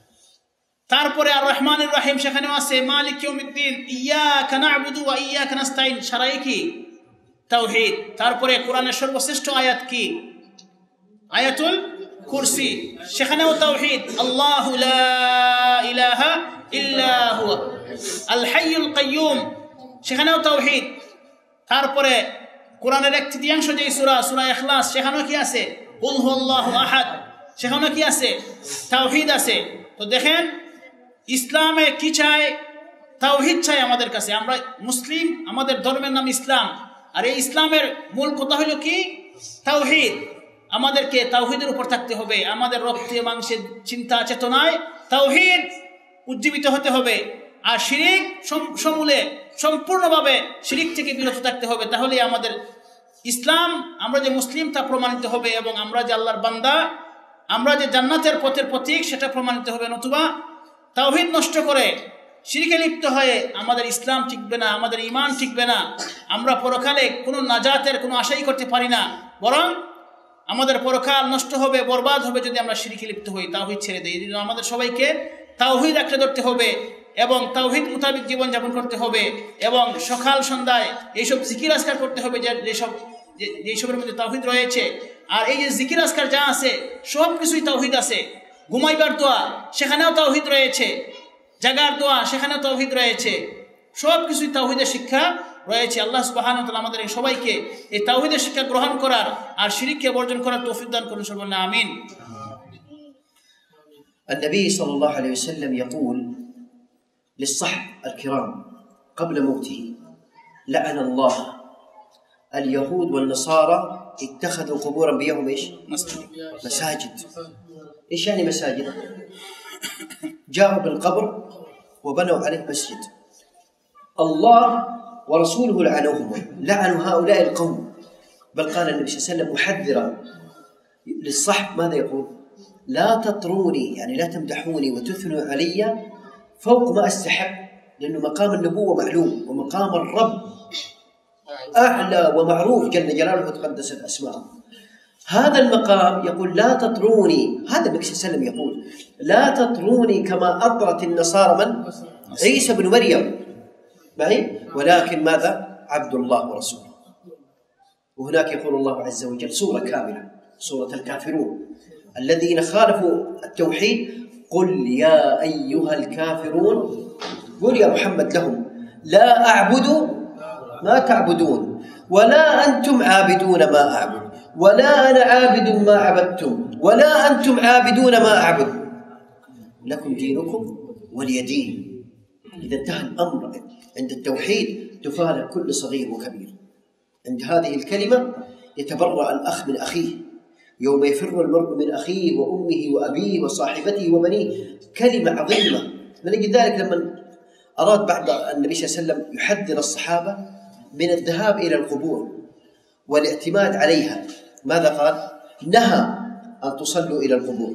তারপরে আর রহমানির রহিম সেখানেও আছে, মালিক ইয়াউমিদ্দিন, ইয়াকা না'বুদু ওয়া ইয়াকা নাস্তাইন, সারাই কি তাওহীদ। তারপরে কোরআনের সর্বশ্রেষ্ঠ আয়াত কি? আয়াতুল কুরসি, সেখানেও তাওহীদ। আল্লাহু লা ইলাহা ইল্লা হুয়া আল হাইয়ুল কাইয়্যুম, সেখানেও তাওহীদ। তারপরে কোরআনের এক তৃতীয়াংশ যে সূরা ইখলাস, সেখানেও কি আছে? কুল হুয়াল্লাহু আহাদ, সেখানেও কি আছে? তাওহীদ আছে। তো দেখেন ইসলামে কি চাই? তাওহীদ চাই আমাদের কাছে। আমরা মুসলিম, আমাদের ধর্মের নাম ইসলাম, আর এই ইসলামের মূল কথা হলো কি? তাওহীদ। আমাদেরকে তাওহীদের উপর থাকতে হবে। আমাদের রক্তে মাংসের চিন্তা চেতনায় তাওহীদ উজ্জীবিত হতে হবে। আর শিরিক সমূলে সম্পূর্ণভাবে শিরিক থেকে বিরত থাকতে হবে। তাহলে আমাদের ইসলাম, আমরা যে মুসলিম তা প্রমাণিত হবে, এবং আমরা যে আল্লাহর বান্দা, আমরা যে জান্নাতের পথের প্রতীক সেটা প্রমাণিত হবে। নতুবা তাওহীদ নষ্ট করে শিরকে লিপ্ত হয়ে আমাদের ইসলাম টিকবে না, আমাদের ঈমান টিকবে না। আমরা পরকালে কোনো নাজাতের কোনো আশাই করতে পারি না, বরং আমাদের পরকাল নষ্ট হবে, বরবাদ হবে যদি আমরা শিরকে লিপ্ত হই, তাওহীদ ছেড়ে দিই। এই জন্য আমাদের সবাইকে তাওহীদ আঁকড়ে ধরতে হবে এবং তাওহীদ মোতাবেক জীবনযাপন করতে হবে, এবং সকাল সন্ধ্যায় এইসব জিকির আজকার করতে হবে যেসবের মধ্যে তাওহীদ রয়েছে। আর এই যে জিকির আজকার যা আছে সব কিছুই তাওহীদ আছে। ঘুমাইবার দোয়া, সেখানেও তাওহীদ রয়েছে। জাগার দোয়া, সেখানেও তাওহীদ রয়েছে। সব কিছুই তাওহীদের শিক্ষা রয়েছে। আল্লাহ সুবহানাহু ওয়া তাআলা আমাদের সবাইকে এই তাওহীদের শিক্ষা গ্রহণ করার আর শিরককে বর্জন করার তৌফিক দান করুন। সর্বনা আমিন। النبي صلى الله عليه وسلم يقول للصحب الكرام قبل موته: لعن الله اليهود والنصارى اتخذوا قبور انبيائهم ايش؟ مساجد. ايش يعني مساجد؟ جاءوا بالقبر وبنوا عليه مسجد. الله ورسوله لعنوهم، لعنوا هؤلاء القوم. بل قال النبي صلى الله عليه وسلم محذرا للصحب ماذا يقول؟ لا تطروني، يعني لا تمدحوني وتثنوا علي فوق ما أستحق، لأنه مقام النبوة معلوم ومقام الرب أعلى ومعروف جل جلاله وتقدست أسماءه. هذا المقام يقول لا تطروني، هذا النبي صلى الله عليه وسلم يقول لا تطروني كما أطرت النصارى من؟ عيسى بن مريم، ولكن ماذا؟ عبد الله ورسوله. وهناك يقول الله عز وجل سورة كاملة، سورة الكافرون الذين خالفوا التوحيد، قل يا أيها الكافرون، قل يا محمد لهم لا أعبد ما تعبدون ولا أنتم عابدون ما أعبد ولا أنا عابد ما عبدتم ولا أنتم عابدون ما أعبد لكم دينكم ولي دين. إذا انتهى الأمر عند التوحيد تفارق كل صغير وكبير. عند هذه الكلمة يتبرأ الأخ من أخيه، يوم يفر المرء من أخيه وأمه وأبيه وصاحبته وبنيه، كلمة عظيمة. من أجل ذلك لما أراد بعد النبي صلى الله عليه وسلم يحذر الصحابة من الذهاب إلى القبور والاعتماد عليها، ماذا قال؟ نهى أن تصلوا إلى القبور.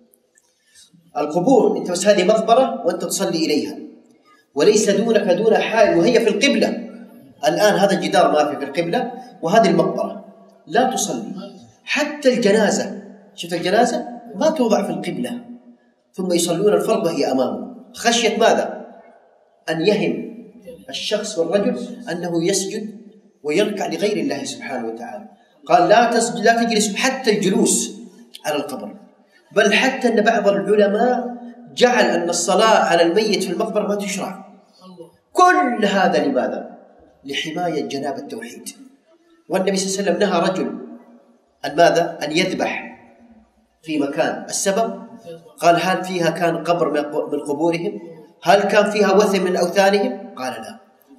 القبور أنت بس هذه مقبرة وأنت تصلي إليها، وليس دونك دون حائل، وهي في القبلة. الآن هذا الجدار ما في القبلة وهذه المقبرة، لا تصلي. حتى الجنازة، شفت الجنازة ما توضع في القبلة، ثم يصلون الفرض وهي أمامه، خشية ماذا؟ أن يهم الشخص والرجل أنه يسجد ويركع لغير الله سبحانه وتعالى. قال لا تجلس حتى الجلوس على القبر، بل حتى أن بعض العلماء جعل أن الصلاة على الميت في المقبرة ما تشرع. كل هذا لماذا؟ لحماية جناب التوحيد. والنبي صلى الله عليه وسلم نهى رجل أن ماذا؟ أن يذبح في مكان. السبب قال هل فيها كان قبر من قبورهم؟ هل كان فيها وثن من أوثانهم؟ قال لا.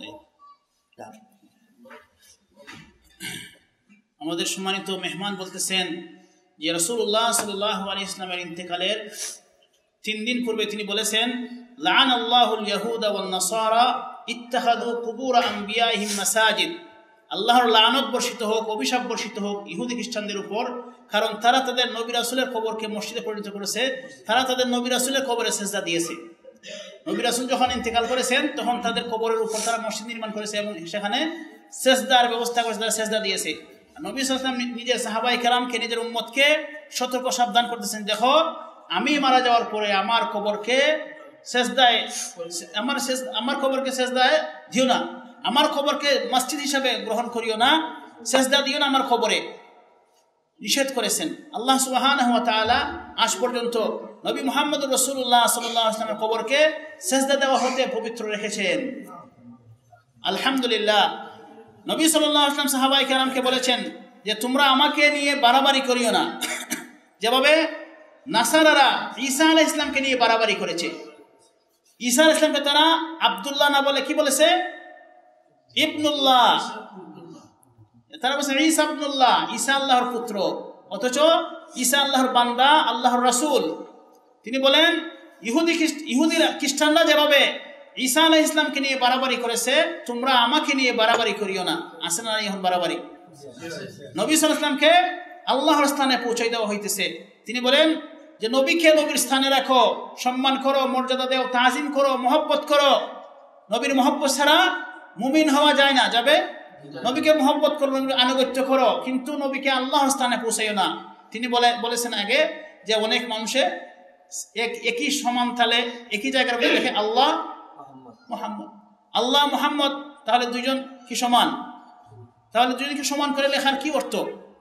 আমাদের সম্মানিত মেহমান বলতেছেন যে রাসূলুল্লাহ সাল্লাল্লাহু আলাইহি ওয়াসাল্লামের ইন্তেকালের 3 দিন পূর্বে তিনি বলেছেন লাআনাল্লাহুল ইয়াহুদা ওয়ান নাসারা ইত্তাখাযু কুবুর আম্বিয়াইহিম মাসাজিদ। আল্লাহর লানত বর্ষিত হোক, অভিশাপ বর্ষিত হোক ইহুদি খ্রিস্টানদের উপর, কারণ তারা তাদের নবী রাসূলের কবরকে মসজিদে পরিণত করেছে, তারা তাদের নবী রাসূলের কবরে সিজদা দিয়েছে। নবী রাসূল যখন ইন্তেকাল করেছেন তখন তাদের কবরের উপর তারা মসজিদ নির্মাণ করেছে এবং সেখানে সিজদার ব্যবস্থা করেছে, তারা সিজদা দিয়েছে। নবী সাল্লাল্লাহু আলাইহি ওয়াসাল্লাম নিজের সাহাবায়ে কেরামকে, নিজের উম্মতকে সতর্ক সাবধান করতেছেন, দেখো আমি মারা যাওয়ার পরে আমার কবরকে সিজদায় আমার কবরকে সিজদায় দিও না, আমার কবরকে মসজিদ হিসাবে গ্রহণ করিও না, সিজদা দিও না আমার কবরে, নিষেধ করেছেন। আল্লাহ সুবহানাহু ওয়া তাআলা আজ পর্যন্ত নবী মুহাম্মদুর রাসূলুল্লাহ সাল্লাল্লাহু আলাইহি ওয়াসাল্লামের কবরকে সিজদা দেওয়া হতে পবিত্র রেখেছেন। আলহামদুলিল্লাহ। নবী সাল্লাল্লাহু আলাইহি ওয়াসাল্লাম সাহাবায়ে কেরামকে বলেছেন যে তোমরা আমাকে নিয়ে বাড়াবাড়ি করিও না, যেভাবে নাসারারা ঈসা আলাইহিস সালামকে নিয়ে বাড়াবাড়ি করেছে। ঈসা আলাইহিস সালামকে তারা আব্দুল্লাহ না বলে কি বলেছে? ইবনুল্লাহ। তারা বলেছে ঈসা ইবনুল্লাহ, ঈসা আল্লাহর পুত্র, অথচ ঈসা আল্লাহর বান্দা, আল্লাহর রাসূল। তিনি বলেন ইহুদিরা খ্রিস্টানরা যেভাবে ঈসা আলাইহিস সালামকে নিয়ে বাড়াবাড়ি করেছে, তোমরা আমাকে নিয়ে বাড়াবাড়ি করিও না। আছে না এখন বাড়াবাড়ি? নবী সাল্লাল্লাহু আলাইহি ওয়াসাল্লামকে আল্লাহর স্থানে পৌঁছাই দেওয়া হইতেছে। তিনি বলেন যে নবীকে নবীর স্থানে রাখো, সম্মান করো, মর্যাদা দাও, তাজিম করো, মহব্বত করো। নবীর মহব্বত ছাড়া মুমিন হওয়া যায় না। যাবে নবীকে মহব্বত করো, নবীর আনুগত্য করো, কিন্তু নবীকে আল্লাহর স্থানে পৌঁছাইও না। তিনি বলেছেন আগে যে অনেক মানুষে একই সমান তালে একই জায়গার মধ্যে দেখে আল্লাহ মুহাম্মদ, আল্লাহ মুহাম্মদ, তাহলে দুইজন কি সমান? তাহলে দুজনকে সমান করে লেখার কি অর্থ?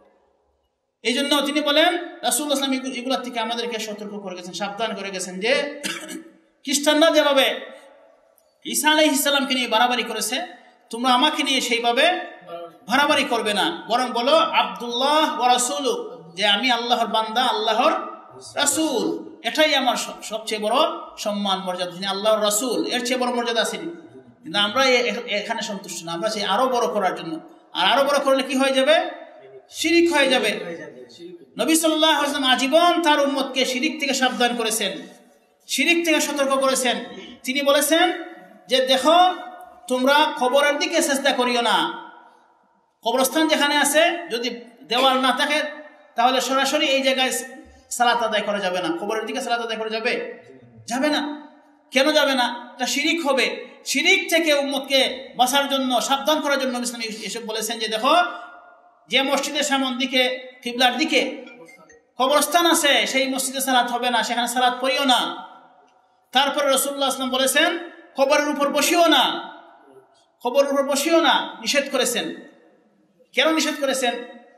এই জন্য তিনি বলেন রাসূলুল্লাহ সাল্লাল্লাহু আলাইহি ওয়াসাল্লাম এগুলোর থেকে আমাদেরকে সতর্ক করে গেছেন, সাবধান করে গেছেন যে খ্রিস্টানরা যেভাবে ঈসা আলাইহিস সালামকে নিয়ে বাড়াবাড়ি করেছে, তোমরা আমাকে নিয়ে সেইভাবে বাড়াবাড়ি করবে না, বরং বলো আব্দুল্লাহ ওয়া রাসূলু, যে আমি আল্লাহর বান্দা, আল্লাহর রাসূল। এটাই আমার সবচেয়ে বড় সম্মান, মর্যাদা। তিনি আল্লাহর রাসূল, এর চেয়ে বড় মর্যাদা আসেনি। কিন্তু আমরা এখানে সন্তুষ্ট না, আমরা চাই আরো বড় করার জন্য। আর আরো বড় করলে কি হয়ে যাবে? শিরিক হয়ে যাবে। নবী সাল্লাল্লাহু আলাইহি ওয়াসাল্লাম আজীবন তার উম্মতকে শিরিক থেকে সাবধান করেছেন, শিরিক থেকে সতর্ক করেছেন। তিনি বলেছেন যে দেখো তোমরা কবরের দিকে চেষ্টা করিও না। কবরস্থান যেখানে আছে যদি দেওয়াল না থাকে তাহলে সরাসরি এই জায়গায় সালাত আদায় করা যাবে না। কবরের দিকে সালাত আদায় করা যাবে? যাবে না। কেন যাবে না? এটা শিরিক হবে। শিরিক থেকে উম্মতকে বাঁচার জন্য, সাবধান করার জন্য নবী সাল্লাল্লাহু আলাইহি ওয়াসাল্লাম এসব বলেছেন যে দেখো, যে মসজিদের সামন দিকে কিবলার দিকে কবরস্থান আছে সেই মসজিদে সালাত হবে না, সেখানে সালাত পড়িও না। তারপরে রাসূলুল্লাহ সাল্লাল্লাহু আলাইহি ওয়াসাল্লাম বলেছেন কবরের উপর বসিও না, কবরের উপর বসিও না, নিষেধ করেছেন। কেন নিষেধ করেছেন?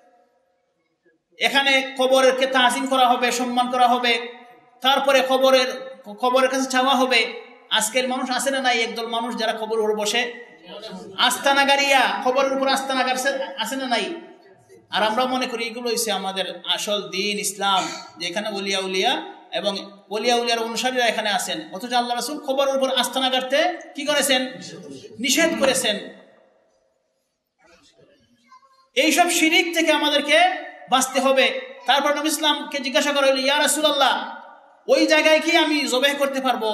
এখানে কবরকে তাজিম করা হবে, সম্মান করা হবে, তারপরে কবরের কাছে চাওয়া হবে। আজকের মানুষ আছে না নাই একদল মানুষ যারা কবরের উপর বসে, আস্তানাগারিয়া, কবরের উপর আস্তানাগার আছে না নাই? আর আমরা মনে করি এগুলো হচ্ছে আমাদের আসল দিন ইসলাম, যে এখানে ওলিয়া উলিয়া এবং ওলিয়া উলিয়ার অনুসারীরা এখানে আছেন, অথচ আল্লাহ রাসূল কবরের উপর আস্তানা গাড়তে কি করেছেন? নিষেধ করেছেন। এইসব শিরিক থেকে আমাদেরকে বাঁচতে হবে। তারপর নবী ইসলামকে জিজ্ঞাসা করা হলো, ইয়া রাসূলুল্লাহ, ওই জায়গায় কি আমি জবেহ করতে পারবো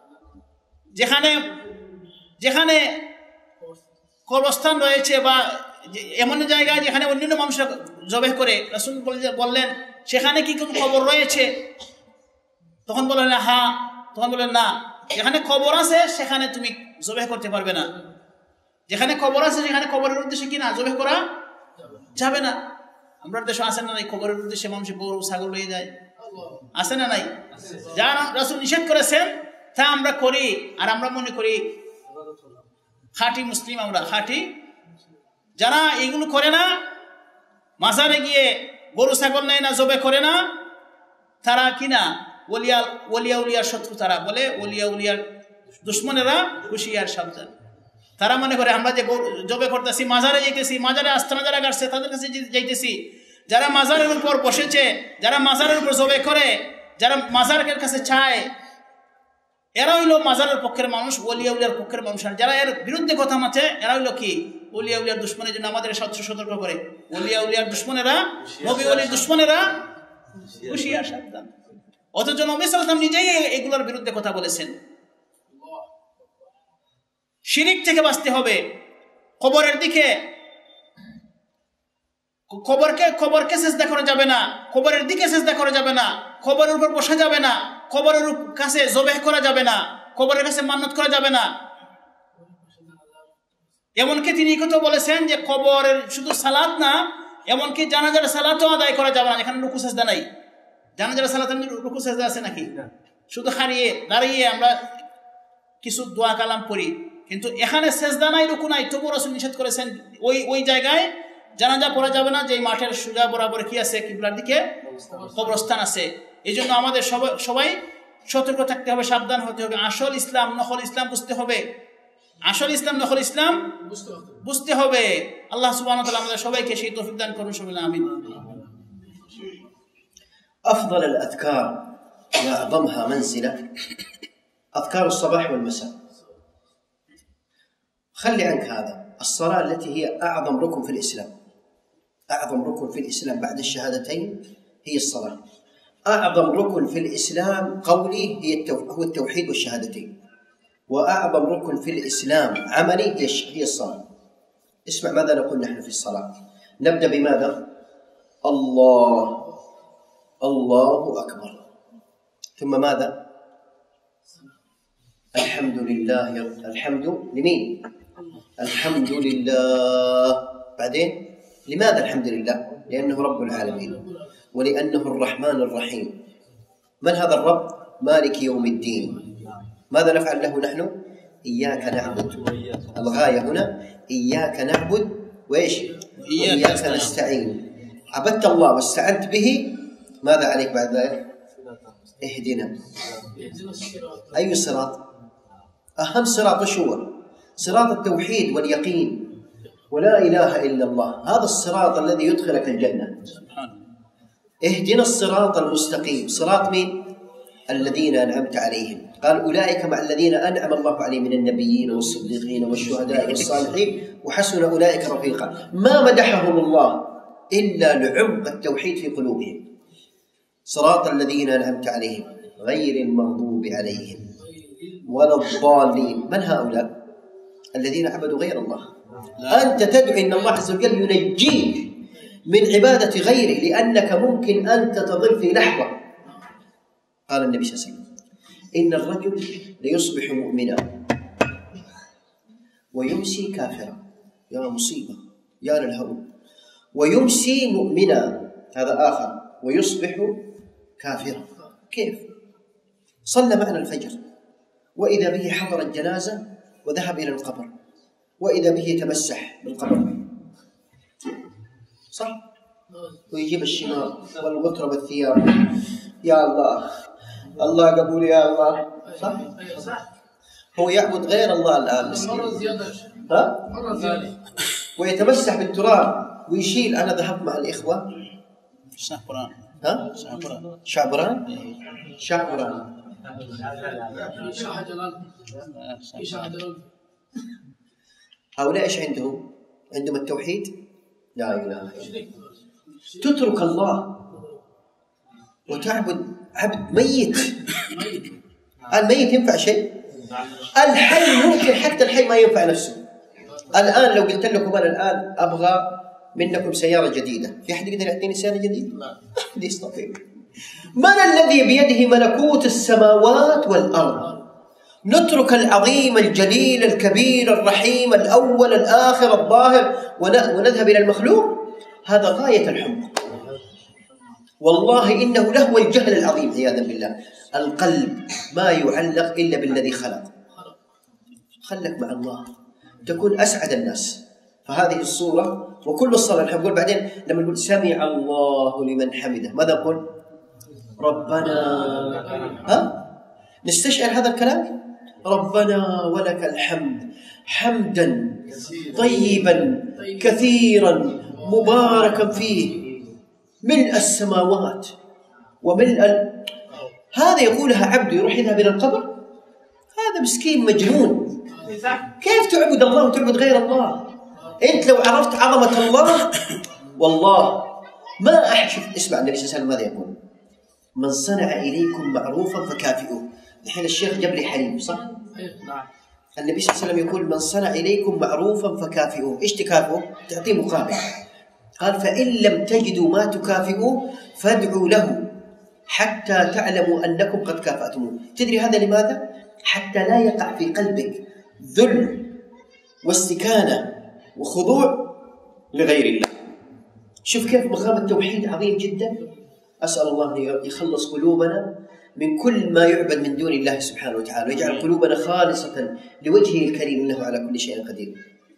যেখানে কবরস্থান রয়েছে, বা এমন জায়গায় যেখানে অন্যান্য মানুষরা জবেহ করে? রাসূল বললেন সেখানে কি কোনো কবর রয়েছে? তখন বললেন হ্যাঁ। তখন বললেন না, যেখানে কবর আছে সেখানে তুমি জবেহ করতে পারবে না। যেখানে কবর আছে সেখানে কবরের উদ্দেশ্যে কি না জবেহ করা যাবে না। আমরা দেশে আছে না নাই কবরের উদ্দেশ্যে মানুষ গরু ছাগল লয়ে যায়, আছে না নাই? যা রাসূল নিষেধ করেছেন তা আমরা করি, আর আমরা মনে করি খাঁটি মুসলিম, আমরা খাঁটি। যারা এগুলো করে না, মাজারে গিয়ে গরু ছাগল নেয় না, জবে করে না, তারা কিনা ওলিয়া উলিয়ার শত্রু। তারা বলে ওলিয়া উলিয়ার দুশ্মনেরা হুঁশিয়ার, সাবধান। তারা মনে করে আমরা যে জবে করতেছি, মাজারে যাইতেছি, মাজারে আস্তানা যারা গাড়ছে তাদের কাছে যাইতেছি। যারা মাজারের উপর বসেছে, যারা মাজারের উপর জবে করে, যারা মাজারের কাছে চায়, এরা হইল মাজারের পক্ষের মানুষ, ওলিয়া উলিয়ার পক্ষের মানুষ। আর যারা এর বিরুদ্ধে কথা মাছে এরা হইল কি? ওলিয়া উলিয়ার দুশ্মনের জন্য আমাদের সতর্ক করে। ওলিয়া উলিয়ার দুশ্মনেরা, নবী ওলির দুশ্মনেরা হুঁশিয়ার, সাবধান। অথচ নবী সাল্লাল্লাহু আলাইহি ওয়াসাল্লাম নিজেই এগুলোর বিরুদ্ধে কথা বলেছেন। শিরিক থেকে বাঁচতে হবে। কবরের দিকে কবরকে সিজদা করা যাবে না, কবরের দিকে সিজদা করা যাবে না, কবরের উপর বসা যাবে না, কবরের কাছে জবেহ করা যাবে না, কবরের কাছে মান্নত করা যাবে না। এমনকি তিনি কথা বলেছেন যে কবরের শুধু সালাত না, এমনকি জানাজার সালাতও আদায় করা যাবে না যেখানে রুকু সিজদা নাই। জানাজার সালাতে রুকু সিজদা আছে নাকি? শুধু দাঁড়িয়ে আমরা কিছু দোয়া কালাম পড়ি, কিন্তু এখানে সিজদা নাই, রুকু নাই, তবু রাসূল নিষেধ করেছেন ওই জায়গায় জানাজা পড়া যাবে না, যে মাঠের সোজা বরাবর কি আছে? কিবলার দিকে কবরস্থান আছে। এই জন্য আমাদের সবাই সতর্ক থাকতে হবে, সাবধান হতে হবে। আসল ইসলাম নকল ইসলাম বুঝতে হবে, আসল ইসলাম নকল ইসলাম বুঝতে হবে। আল্লাহ সুবহানাহু ওয়া তাআলা আমাদের সবাইকে সেই তৌফিক দান করুন, সবাই আমিন। أفضل الأذكار وأعظمها منزلة أذكار الصباح والمساء. خلي عنك هذا، الصلاة التي هي أعظم ركن في الإسلام، أعظم ركن في الإسلام بعد الشهادتين هي الصلاة. أعظم ركن في الإسلام قولي هو التوحيد والشهادتين، وأعظم ركن في الإسلام عملي هي الصلاة. اسمع ماذا نقول نحن في الصلاة. نبدأ بماذا؟ الله أكبر، ثم ماذا؟ الحمد لله. الحمد لمين؟ الحمد لله. بعدين لماذا الحمد لله؟ لأنه رب العالمين، ولأنه الرحمن الرحيم. من هذا الرب؟ مالك يوم الدين. ماذا نفعل له نحن؟ إياك نعبد. الغاية هنا إياك نعبد وإيش؟ إياك نستعين. عبدت الله واستعنت به، ماذا عليك بعد ذلك؟ اهدنا. أي صراط؟ أهم صراط وش هو؟ صراط التوحيد واليقين ولا إله إلا الله. هذا الصراط الذي يدخلك الجنة. اهدنا الصراط المستقيم. صراط مين؟ الذين أنعمت عليهم. قال أولئك مع الذين أنعم الله عليهم من النبيين والصديقين والشهداء والصالحين وحسن أولئك رفيقا. ما مدحهم الله إلا لعمق التوحيد في قلوبهم. صراط الذين أنعمت عليهم غير المغضوب عليهم ولا الضالين. من هؤلاء؟ الذين عبدوا غير الله. أنت تدعو إن الله عز وجل ينجيك من عبادة غيره، لأنك ممكن أن تضل في لحظة. قال النبي صلى الله عليه وسلم: إن الرجل ليصبح مؤمنا ويمسي كافرا. يا مصيبة، يا للهول. ويمسي مؤمنا، هذا آخر، ويصبح كافرا. كيف؟ صلى معنا الفجر وإذا به حضر الجنازة وذهب إلى القبر، وإذا به يتمسح بالقبر، صح؟ ويجيب الشمار والغترة والثياب. يا الله، الله قبول، يا الله، صح؟ هو يعبد غير الله الآن مسكين. مرة ثانية ويتمسح بالتراب ويشيل. أنا ذهبت مع الإخوة شعبران. شعبران. هؤلاء إيش عندهم؟ عندهم التوحيد؟ لا إله إلا الله. تترك الله وتعبد عبد ميت. الميت ينفع شيء؟ الحي ممكن، حتى الحي ما ينفع نفسه. الآن لو قلت لكم أنا الآن أبغى منكم سيارة جديدة، في أحد يقدر يعطيني سيارة جديدة؟ لا يستطيع. من الذي بيده ملكوت السماوات والأرض؟ نترك العظيم الجليل الكبير الرحيم الأول الآخر الظاهر ونذهب إلى المخلوق؟ هذا غاية الحمق. والله إنه لهو الجهل العظيم عياذا بالله. القلب ما يعلق إلا بالذي خلق. خلك مع الله تكون أسعد الناس. فهذه الصورة وكل الصلاة نحن نقول بعدين لما نقول سمع الله لمن حمده ماذا نقول؟ ربنا. نستشعر هذا الكلام؟ ربنا ولك الحمد حمدا طيبا كثيرا مباركا فيه ملء السماوات وملء هذا يقولها عبد يروح يذهب إلى القبر؟ هذا مسكين مجنون. كيف تعبد الله وتعبد غير الله؟ أنت لو عرفت عظمة الله والله ما أحد. اسمع النبي صلى الله عليه وسلم ماذا يقول؟ من صنع إليكم معروفا فكافئوه. الحين الشيخ جاب لي حليب، صح؟ نعم. النبي صلى الله عليه وسلم يقول من صنع إليكم معروفا فكافئوه. إيش تكافئوه؟ تعطيه مقابل. قال فإن لم تجدوا ما تكافئوه فادعوا له حتى تعلموا أنكم قد كافأتموه. تدري هذا لماذا؟ حتى لا يقع في قلبك ذل واستكانة وخضوع لغير الله. شوف كيف مقام التوحيد عظيم جدا. أسأل الله أن يخلص قلوبنا من كل ما يعبد من دون الله سبحانه وتعالى ويجعل قلوبنا خالصة لوجهه الكريم إنه على كل شيء قدير.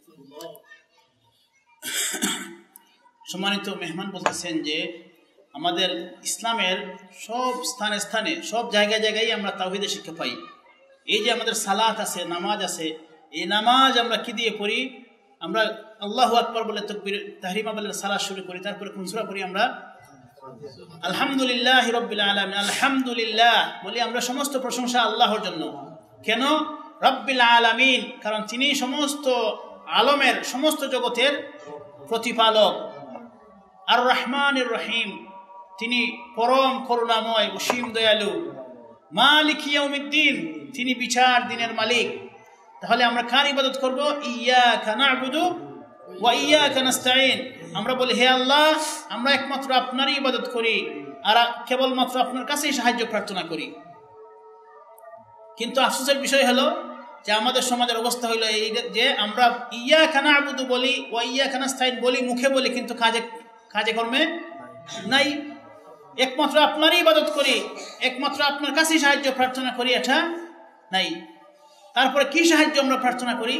সম্মানিত মেহমান বলতেছেন যে আমাদের ইসলামের সব স্থানে স্থানে সব জায়গায় জায়গায় আমরা তাওহীদের শিক্ষা পাই। এই যে আমাদের সালাত আছে, নামাজ আছে, এই নামাজ আমরা কি দিয়ে পড়ি? আমরা আল্লাহু আকবার বলে তাকবীর তাহরিমা বলে সালাত শুরু করি, তারপরে কোন সূরা পড়ি? আমরা আলহামদুলিল্লাহি রাব্বিল আলামিন, আলহামদুলিল্লাহ বলি। আমরা সমস্ত প্রশংসা আল্লাহর জন্য। কেন রাব্বিল আলামিন? কারণ তিনি সমস্ত আলমের, সমস্ত জগতের প্রতিপালক। আর রহমানির রহিম, তিনি পরম করুণাময়, অসীম দয়ালু। মালিক ইয়াউমিদ্দিন, তিনি বিচার দিনের মালিক। তাহলে আমরা কার ইবাদত করব? ইয়্যাকা না'বুদু ওয়া ইয়্যাকা নাস্তাঈন। আমরা বলি হে আল্লাহ, আমরা একমাত্র আপনারই ইবাদত করি আর কেবলমাত্র আপনার কাছেই সাহায্য প্রার্থনা করি। কিন্তু আফসোসের বিষয় হলো যে আমাদের সমাজের অবস্থা হলো এই যে আমরা ইয়্যাকা না'বুদু বলি ওয়া ইয়্যাকা নাস্তাঈন বলি, মুখে বলি, কিন্তু কাজে কর্মে নাই। একমাত্র আপনারই ইবাদত করি, একমাত্র আপনার কাছেই সাহায্য প্রার্থনা করি, এটা নাই। তারপরে কি সাহায্য আমরা প্রার্থনা করি?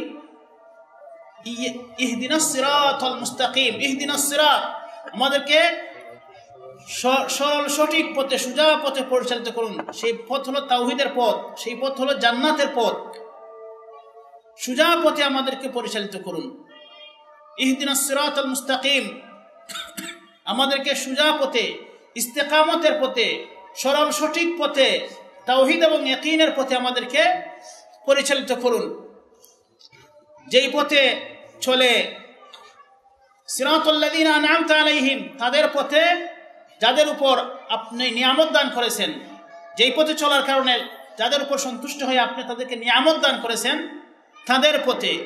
ইহদিনাস সিরাতাল মুস্তাকিম। ইহদিনাস সিরাত, আমাদেরকে সরল সঠিক পথে, সোজা পথে পরিচালিত করুন। সেই পথ হলো তাওহীদের পথ, সেই পথ হলো জান্নাতের পথ। সোজা পথে আমাদেরকে পরিচালিত করুন। ইহদিনাস সিরাতাল মুস্তাকিম, আমাদেরকে সোজা পথে, ইস্তেকামতের পথে, সরল সঠিক পথে, তাওহীদ এবং ইয়াকিনের পথে আমাদেরকে পরিচালিত করুন। যেই পথে চলে সিরাতাল লাযিনা আন'আমতা আলাইহিম, তাদের পথে যাদের উপর আপনি নিয়ামত দান করেছেন, যেই পথে চলার কারণে যাদের উপর সন্তুষ্ট হয়ে আপনি তাদেরকে নিয়ামত দান করেছেন, তাদের পথে।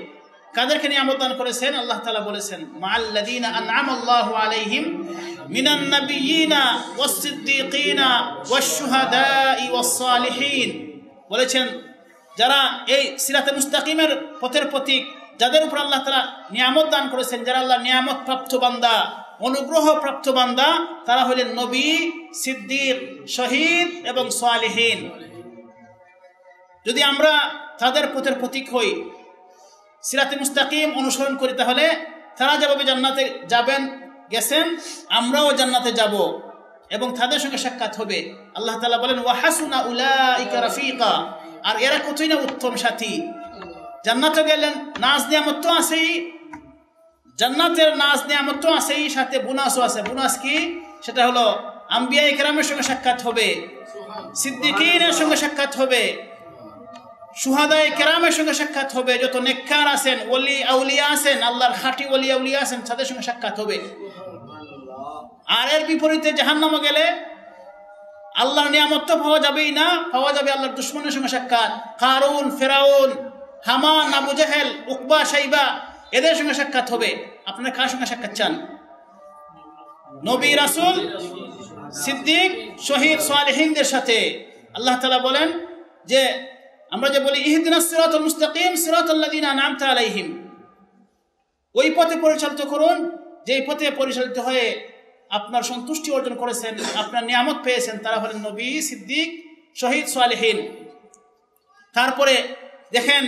কাদেরকে নিয়ামত দান করেছেন? আল্লাহ তাআলা বলেছেন মাআল্লাযীনা আন'আমাল্লাহু আলাইহিম মিনান নাবিয়্যিনা ওয়াস-সিদ্দীকিনা ওয়াশ-শুহাদাই ওয়াস-সালিহিন। বলেছেন যারা এই সিরাতে মুস্তাকিমের পথের প্রতীক, যাদের উপর আল্লাহ তাআলা নিয়ামত দান করেছেন, যারা আল্লাহর নিয়ামত প্রাপ্ত বান্দা, অনুগ্রহ প্রাপ্ত বান্দা, তারা হলেন নবী, সিদ্দিক, শহীদ এবং সালিহিন। যদি আমরা তাদের পথের প্রতীক হই, সিরাতে মুস্তাকিম অনুসরণ করি, তাহলে তারা যেভাবে জান্নাতে যাবেন গেছেন, আমরাও জান্নাতে যাব এবং তাদের সঙ্গে সাক্ষাৎ হবে। আল্লাহ তাআলা বলেন ওয়া হাসুনা উলাইকা রাফিকা, আর এরা কতই না উত্তম সাথী। জান্নাতে গেলেন, নাজ নিয়ামত তো আছেই, জান্নাতের নাজ নিয়ামত তো আছেই, সাথে বোনাসও আছে। বোনাস কি? সেটা হলো আম্বিয়া ইকরামের সঙ্গে সাক্ষাৎ হবে, সিদ্দিকিনের সঙ্গে সাক্ষাৎ হবে, শুহাদায়ে কেরামের সঙ্গে সাক্ষাৎ হবে, যত নেককার আছেন, ওলি আউলিয়া আছেন, আল্লাহর খাঁটি ওলি আউলিয়া আছেন, তাদের সঙ্গে সাক্ষাৎ হবে। আর এর বিপরীতে জাহান্নামে গেলে আল্লাহর নিয়ামত তো পাওয়া যাবেই না, পাওয়া যাবে আল্লাহর দুশমনের সঙ্গে সাক্ষাৎ। কারুন, ফেরাউন, হামান, আবু জাহেল, উকবা, শাইবা, এদের সঙ্গে সাক্ষাৎ হবে। আপনারা কার সঙ্গে সাক্ষাৎ চান? নবী, রাসূল, সিদ্দিক, শহীদ, সালেহিনদের সাথে। আল্লাহ তাআলা বলেন যে আমরা যে বলি ইহদিনাস সিরাতাল মুস্তাকিম সিরাতাল্লাযীনা আন'আমতা আলাইহিম, ওই পথে পরিচালিত করুন যে পথে পরিচালিত হয়ে আপনার সন্তুষ্টি অর্জন করেছেন, আপনার নিয়ামত পেয়েছেন, তারা হলেন নবী, সিদ্দিক, শহীদ, সালেহিন। তারপরে দেখেন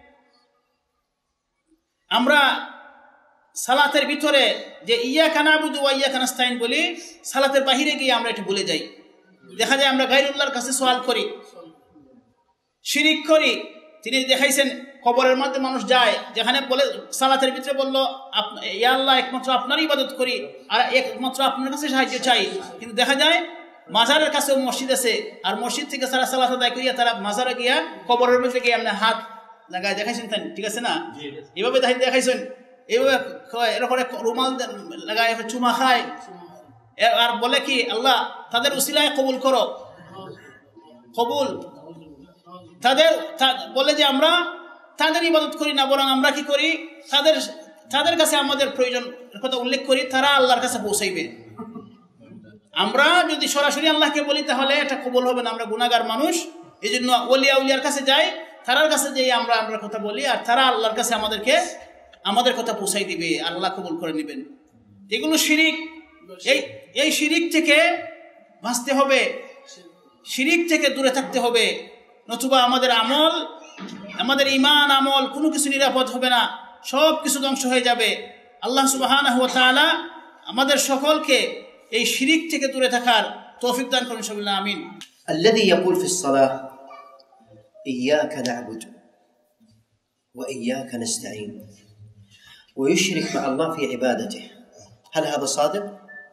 আমরা সালাতের ভিতরে যে ইয়াকা না'বুদু ওয়া ইয়াকা নাস্তাইন বলি, সালাতের বাহিরে গিয়ে আমরা এটা ভুলে যাই। দেখা যায় আমরা গায়রুল্লাহর কাছে সওয়াল করি, শিরিক করি। তিনি দেখাইছেন কবরের মধ্যে মানুষ যায়, যেখানে বলে সালাতের ভিতরে বলল ইয়া আল্লাহ একমাত্র আপনারই ইবাদত করি আর একমাত্র আপনার কাছে সাহায্য চাই, কিন্তু দেখা যায় মাজারের কাছেও মসজিদ আছে, আর মসজিদ থেকে তারা সালাত আদায় করিয়া তারা মাজারে গিয়া কবরের মধ্যে গিয়ে আপনি হাত লাগায় দেখাইছেন, তাই ঠিক আছে না? এইভাবে দেখাইছেন, এইভাবে এরকম রুমাল লাগায় চুমা খায়, আর বলে কি আল্লাহ তাদের উসিলায় কবুল করো, কবুল। তাদের বলে যে আমরা তাদের ইবাদত করি না, বরং আমরা কি করি, তাদের কাছে আমাদের প্রয়োজন কথা উল্লেখ করি, তারা আল্লাহর কাছে পৌঁছাইবে। আমরা যদি সরাসরি আল্লাহকে বলি তাহলে এটা কবুল হবে না, আমরা গুনাহগার মানুষ। এই জন্য ওলিয়া উলিয়ার কাছে যাই, তারার কাছে যেয়ে আমরা কথা বলি, আর তারা আল্লাহর কাছে আমাদের কথা পৌঁছাই দিবে, আল্লাহ কবুল করে নেবেন। এগুলো শিরিক। এই শিরিক থেকে বাঁচতে হবে, শিরিক থেকে দূরে থাকতে হবে, নতুবা আমাদের আমল, আমাদের ঈমান আমল কোনো কিছু নিরাপদ হবে না, সব কিছু ধ্বংস হয়ে যাবে। আল্লাহ সুবহানাহু ওয়া তাআলা আমাদের সকলকে এই শিরিক থেকে দূরে থাকার তৌফিক দান করুন, সবাই আমিন। الذي يقول في الصلاة إياك نعبد وإياك نستعين ويشرك مع الله في عبادته، هل هذا صادق؟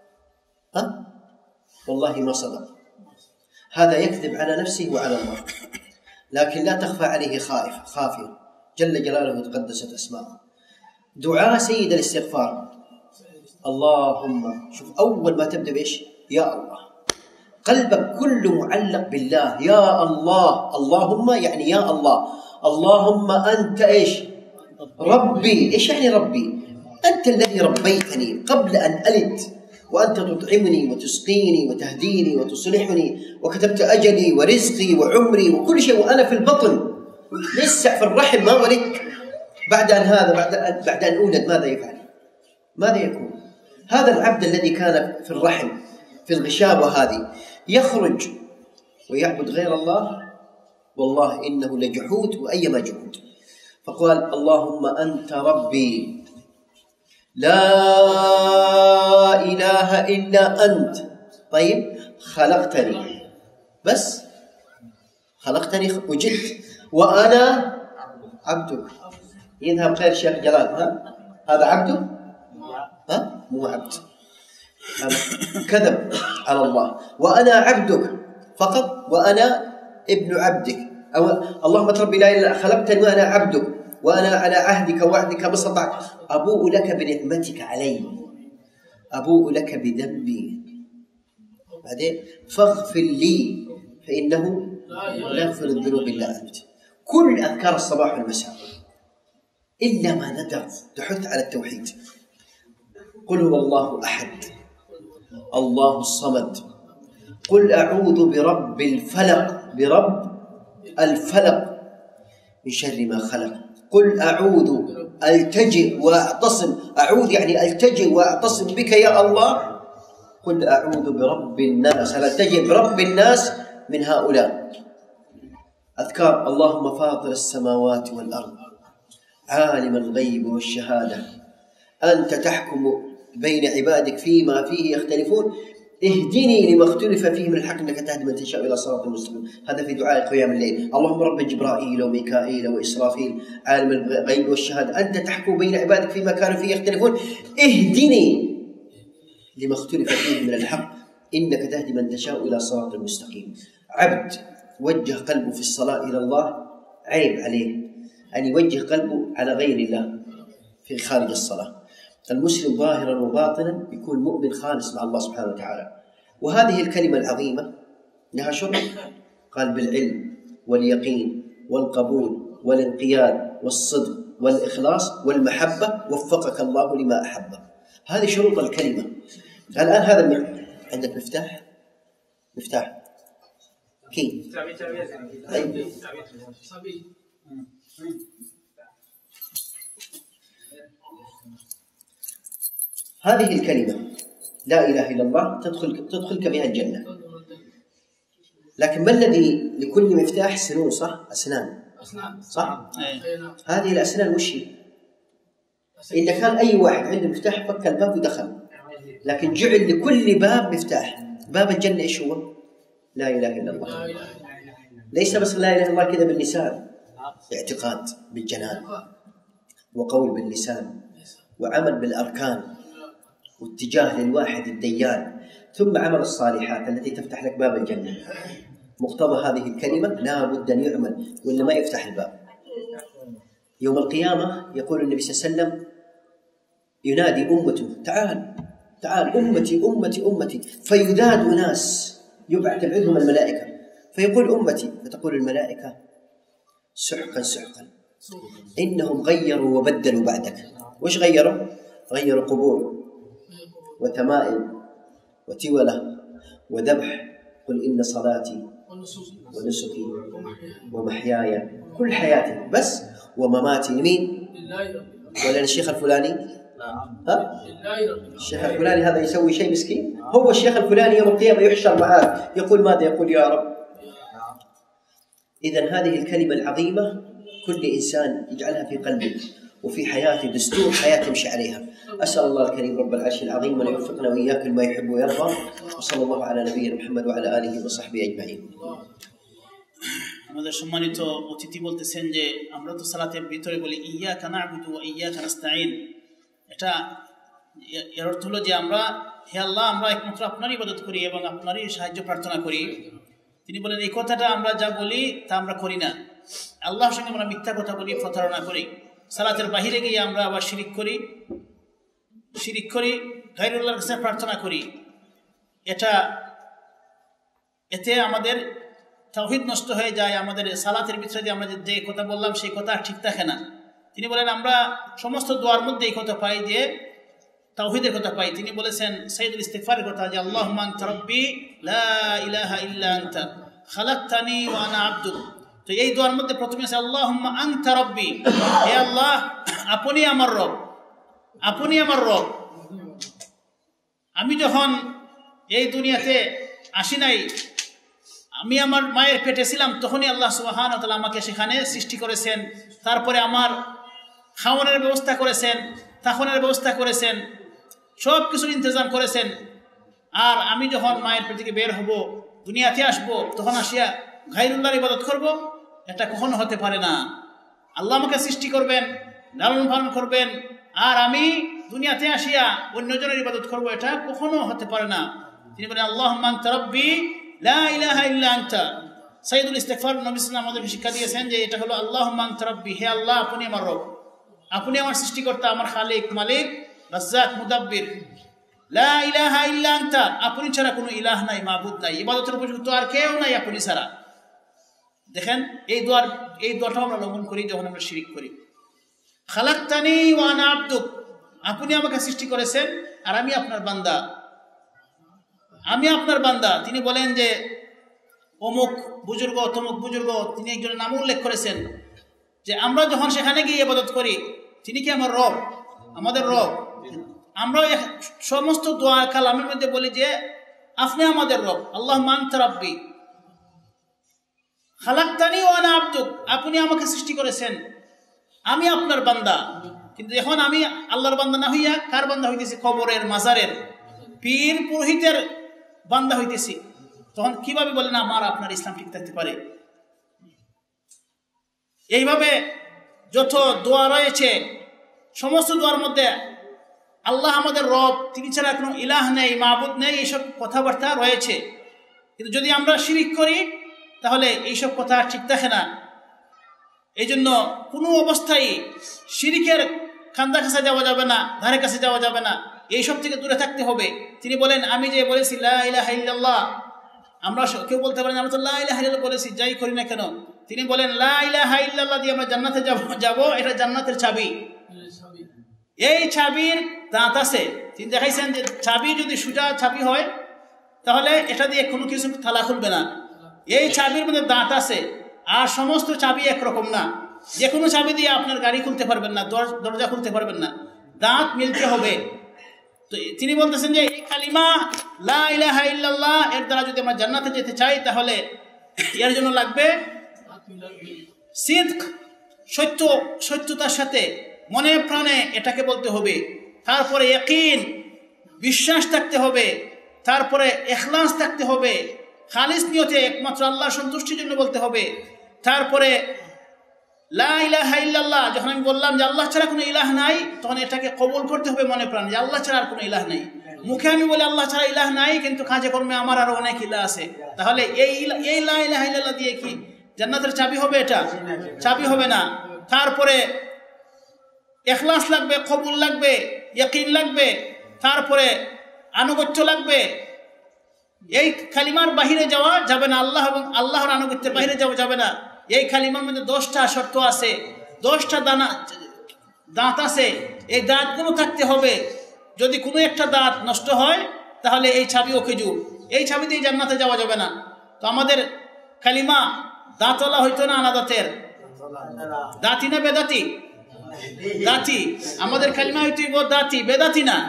والله ما صدق، هذا يكذب على نفسه وعلى الله، لكن لا تخفى عليه خافية جل جلاله وتقدست أسماؤه. دعاء سيد الاستغفار، اللهم، شوف أول ما تبدأ بإيش؟ يا الله، قلبك كله معلق بالله، يا الله، اللهم يعني يا الله، اللهم أنت إيش؟ ربي. إيش يعني ربي؟ أنت الذي ربيتني قبل أن ألد، وأنت تطعمني وتسقيني وتهديني وتصلحني، وكتبت أجلي ورزقي وعمري وكل شيء وأنا في البطن لسه في الرحم ما ولدت. بعد أن أولد ماذا يفعل؟ ماذا يكون؟ هذا العبد الذي كان في الرحم في الغشابة هذه يخرج ويعبد غير الله، والله إنه لجحود وأيما جحود. فقال اللهم أنت ربي لا إله إلا أنت. طيب خلقتني، بس خلقتني وجدت وأنا عبدك. يذهب خير شيخ جلال، هذا عبده؟ مو عبد، كذب على الله. وأنا عبدك فقط، وأنا ابن عبدك، أو اللهم ربي لا إله إلا أنت خلقتني وأنا عبدك وأنا على عهدك ووعدك ما استطعت، أبوء لك بنعمتك علي، أبوء لك بذنبي، بعدين فاغفر لي فإنه لا يغفر الذنوب إلا أنت. كل أذكار الصباح والمساء إلا ما ندر تحث على التوحيد. قل هو الله أحد الله الصمد، قل أعوذ برب الفلق، برب الفلق من شر ما خلق، قل أعوذ ألتجئ وأعتصم، أعوذ يعني ألتجئ وأعتصم بك يا الله، قل أعوذ برب الناس، ألتجئ برب الناس من هؤلاء. أذكار اللهم فاطر السماوات والأرض عالم الغيب والشهادة أنت تحكم بين عبادك فيما فيه يختلفون اهدني لما اختلف فيه من الحق انك تهدي من تشاء الى صراط مستقيم. هذا في دعاء قيام الليل. اللهم رب جبرائيل وميكائيل واسرافيل عالم الغيب والشهاده انت تحكم بين عبادك فيما كانوا فيه يختلفون اهدني لما اختلف فيه من الحق انك تهدي من تشاء الى صراط مستقيم. عبد وجه قلبه في الصلاه الى الله عيب عليه ان يوجه قلبه على غير الله في خارج الصلاه. المسلم ظاهرا وباطنا يكون مؤمن خالص مع الله سبحانه وتعالى. وهذه الكلمة العظيمة لها شروط، قال بالعلم واليقين والقبول والانقياد والصدق والإخلاص والمحبة وفقك الله لما أحبه. هذه شروط الكلمة. الآن هذا عندك مفتاح؟ مفتاح كي هذه الكلمة لا إله إلا الله تدخلك بها الجنة. لكن ما الذي لكل مفتاح سنون صح؟ أسنان صح؟ هذه الأسنان وش هي؟ إذا كان أي واحد عنده مفتاح فك الباب ودخل، لكن جعل لكل باب مفتاح. باب الجنة إيش هو؟ لا إله إلا الله. ليس بس لا إله إلا الله كذا باللسان، اعتقاد بالجنان وقول باللسان وعمل بالأركان واتجاه للواحد الديان، ثم عمل الصالحات التي تفتح لك باب الجنة. مقتضى هذه الكلمة لا بد أن يعمل وإلا ما يفتح الباب. يوم القيامة يقول النبي صلى الله عليه وسلم ينادي أمته تعال تعال أمتي أمتي أمتي، فيذاد ناس تبعثهم الملائكة فيقول أمتي، فتقول الملائكة سحقا سحقا إنهم غيروا وبدلوا بعدك. وش غيروا؟ غيروا قبور وتمائم وتولة وذبح. قل إن صلاتي ونسكي ومحياي كل حياتي بس ومماتي لمين؟ ولا الشيخ الفلاني؟ ها؟ الشيخ الفلاني هذا يسوي شيء مسكين؟ هو الشيخ الفلاني يوم القيامة يحشر معاك يقول ماذا؟ يقول يا رب. إذن هذه الكلمة العظيمة كل إنسان يجعلها في قلبه وفي حياته دستور حياته يمشي عليها. أسأل الله الكريم رب العرش العظيم أن يوفقنا وإياكم لما يحب ويرضى، وصلى الله على نبينا محمد وعلى آله وصحبه أجمعين. আমাদের সম্মানিত অতিথি বলতেছেন যে আমরা তো সালাতের ভিতরে বলি ইয়্যাকা না'বুদু ওয়া ইয়্যাকা নাস্তাঈন। এটা এর অর্থ হলো যে আমরা হে আল্লাহ আমরা একমাত্র আপনারই ইবাদত করি এবং আপনারই সাহায্য প্রার্থনা করি। তিনি বলেন এই কথাটা আমরা যা বলি তা আমরা করি না, আল্লাহর সঙ্গে আমরা মিথ্যা কথা বলি, প্রতারণা করি। সালাতের বাহিরে গিয়ে আমরা আবার শিরিক করি গায়রুল্লাহর কাছে প্রার্থনা করি। এতে আমাদের তাওহীদ নষ্ট হয়ে যায়। আমাদের সালাতের ভিতরে যে আমরা যে কথা বললাম সেই কথা ঠিক থাকে না। তিনি বলেন আমরা সমস্ত দোয়ার মধ্যে এই কথা পাই যে তাওহীদের কথা পাই। তিনি বলেছেন সাইয়্যিদুল ইস্তিগফারের কথা যে আল্লাহুম্মা আনতা রাব্বি লা ইলাহা ইল্লা আনতা খালাকতানি ওয়া আনা আবদুক। তো এই দোয়ার মধ্যে প্রথমে আছে আল্লাহুম্মা আনতা রাব্বি, হে আল্লাহ আপনি আমার রব, আপনি আমার রব। আমি যখন এই দুনিয়াতে আসি নাই, আমি আমার মায়ের পেটে ছিলাম, তখনই আল্লাহ সুবহানাহু ওয়া তাআলা আমাকে সেখানে সৃষ্টি করেছেন। তারপরে আমার খাওয়ানোর ব্যবস্থা করেছেন, থাকানোর ব্যবস্থা করেছেন, সব কিছুর ইন্তজাম করেছেন। আর আমি যখন মায়ের পেট থেকে বের হব, দুনিয়াতে আসব, তখন আসিয়া গায়রুল্লাহর ইবাদত করব, এটা কখনো হতে পারে না। আল্লাহ আমাকে সৃষ্টি করবেন, লালন পালন করবেন, আর আমি দুনিয়াতে আসিয়া অন্যজনের ইবাদত করব, এটা কখনো হতে পারে না। তিনি বলেন আল্লাহুম্মা আনতা রাব্বি লা ইলাহা ইল্লা আনতা। সাইয়্যিদুল ইস্তিগফার নবী সাল্লাল্লাহু আলাইহি ওয়াসাল্লাম আমাদের শিক্ষা দিয়েছেন যে এটা হলো আল্লাহুম্মা আনতা রাব্বি, হে আল্লাহ আপনি আমার রব, আপনি আমার সৃষ্টিকর্তা, আমার খালিক, মালিক, রাজ্জাক, মুদাব্বির। লা ইলাহা ইল্লা আনতা, আপনি ছাড়া কোনো ইলাহ নাই, মাবুদ নাই, ইবাদতের উপযুক্ত আর কেউ নাই আপনি ছাড়া। দেখেন এই দোয়াটাও আমরা লঙ্ঘন করি যখন আমরা শিরিক করি। খালাকতানি ওয়া আনা আবদুক, আপনি আমাকে সৃষ্টি করেছেন আর আমি আপনার বান্দা, আমি আপনার বান্দা। তিনি বলেন যে অমুক বুজুর্গ তমুক বুজুর্গ, তিনি একজনের নাম উল্লেখ করেছেন যে আমরা যখন সেখানে গিয়ে ইবাদত করি, তিনি কি আমার রব, আমাদের রব। আমরা সমস্ত দোয়া কালামের মধ্যে বলি যে আপনি আমাদের রব, আল্লাহ আনতা রাব্বি খালাকতানি ওয়া আনা আবদুক, আপনি আমাকে সৃষ্টি করেছেন, আমি আপনার বান্দা। কিন্তু এখন আমি আল্লাহর বান্দা না হইয়া কার বান্দা হইতেছি? কবরের, মাজারের, পীর পুরোহিতের বান্দা হইতেছি। তখন কিভাবে বলেন আমার আপনার ইসলাম ঠিক থাকতে পারে? এইভাবে যত দোয়া রয়েছে, সমস্ত দোয়ার মধ্যে আল্লাহ আমাদের রব, তিনি ছাড়া কোনো ইলাহ নেই, মাবুদ নেই, এইসব কথাবার্তা রয়েছে। কিন্তু যদি আমরা শিরিক করি তাহলে এইসব কথা ঠিক থাকে না। এই জন্য কোনো অবস্থায় শিরিকের খান্দা কাছে যাওয়া যাবে না, ধারে কাছে যাওয়া যাবে না, এইসব থেকে দূরে থাকতে হবে। তিনি বলেন আমি যে বলেছি লা ইলাহা ইল্লাল্লাহ, আমরা কেউ বলতে পারেন আমরা তো লা ইলাহা ইল্লাল্লাহ বলেছি, যাই করি না কেন। তিনি বলেন লা ইলাহা ইল্লাল্লাহ দিয়ে আমরা জান্নাতে যাব, এটা জান্নাতের চাবি। এই চাবির দাঁত আছে। তিনি দেখাইছেন যে চাবি যদি সোজা চাবি হয় তাহলে এটা দিয়ে কোনো কিছু তালা খুলবে না। এই চাবির মধ্যে দাঁত আছে। আর সমস্ত চাবি একরকম না, যে কোনো চাবি দিয়ে আপনার গাড়ি খুলতে পারবেন না, দরজা খুলতে পারবেন না, দাঁত মিলতে হবে। তো তিনি বলতেছেন যে এই কালিমা লা ইলাহা ইল্লাল্লাহ এর দ্বারা যদি আমরা জান্নাতে যেতে চাই তাহলে এর জন্য লাগবে সিদক, সত্যতার সাথে মনে প্রাণে এটাকে বলতে হবে। তারপরে ইয়াকিন, বিশ্বাস থাকতে হবে। তারপরে ইখলাস থাকতে হবে, খালিস নিয়তে একমাত্র আল্লাহর সন্তুষ্টির জন্য বলতে হবে। তারপরে লা ইলাহা ইল্লাল্লাহ, যখন আমি বললাম যে আল্লাহ ছাড়া কোনো ইলাহ নাই, তখন এটাকে কবুল করতে হবে মনে প্রাণে যে আল্লাহ ছাড়া আর কোনো ইলাহ নাই। মুখে আমি বলি আল্লাহ ছাড়া ইলাহ নাই, কিন্তু কাজে কর্মে আমার আরো অনেক ইলাহ আছে। তাহলে এই লা ইলাহা ইল্লাল্লাহ দিয়ে কি জান্নাতের চাবি হবে? এটা চাবি হবে না। তারপরে ইখলাস লাগবে, কবুল লাগবে, ইয়াকিন লাগবে, তারপরে আনুগত্য লাগবে। এই কালিমার বাহিরে যাওয়া যাবে না, আল্লাহ এবং আল্লাহর আনুগত্যের বাহিরে যাওয়া যাবে না। এই কালিমার মধ্যে 10টা শর্ত আছে, 10টা দাঁত আছে। এই দাঁতগুলো থাকতে হবে। যদি কোনো একটা দাঁত নষ্ট হয় তাহলে এই চাবি ওকেজু, এই চাবি দিয়ে জান্নাতে যাওয়া যাবে না। তো আমাদের কালিমা দাঁতওয়ালা হইতো না আনা দাঁতের? দাঁতি না বেদাতি? দাঁতি। আমাদের কালিমা হইতো দাঁতি, বেদাতি না।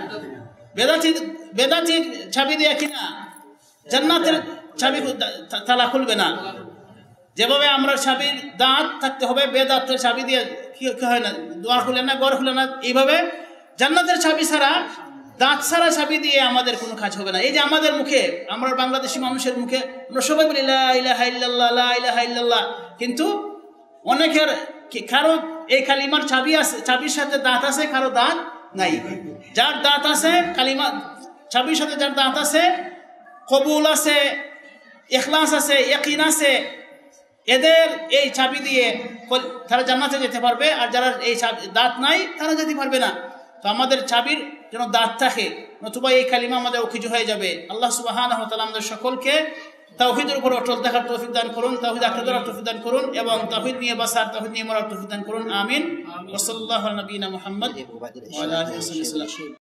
বেদাতি চাবি দিয়ে কিনা জান্নাতের চাবি তালা খুলবে না। যেভাবে আমরা চাবির দাঁত থাকতে হবে, বেদাতের চাবি দিয়ে কি হয় না, দোয়া খুলে না, ঘর খুলে না। এইভাবে জান্নাতের চাবি ছাড়া, দাঁত ছাড়া চাবি দিয়ে আমাদের কোনো কাজ হবে না। এই যে আমাদের মুখে, আমরা বাংলাদেশি মানুষের মুখে আমরা সবাই বলি লা ইলাহা ইল্লাল্লাহ, লা ইলাহা ইল্লাল্লাহ, কিন্তু অনেকের কারো এই কালিমার চাবি আছে, চাবির সাথে দাঁত আছে, কারো দাঁত নাই। যার দাঁত আছে, কালিমা চাবির সাথে যার দাঁত আছে, কবুল আছে, ইখলাস আছে, ইয়াকিন আছে, এদের এই চাবি দিয়ে তারা জান্নাতে যেতে পারবে। আর যারা এই দাঁত নাই তারা যেতে পারবে না। তো আমাদের চাবির যেন দাঁত থাকে, নতুবা এই কালিমা আমাদের অখিজু হয়ে যাবে। আল্লাহ সুবহানাহু ওয়া তাআলা আমাদের সকলকে তাওহীদের উপর অটল থাকার তৌফিক দান করুন, তাওহীদ আঁকড়ে ধরার তৌফিক দান করুন, এবং তাওহীদ নিয়ে বাঁচার, তাওহীদ নিয়ে মরার তৌফিক দান করুন। আমিন। ওয়া সাল্লাল্লাহু আলা নবিয়িনা মুহাম্মদ ওয়া আলা আলিহি ওয়া সাহবিহি।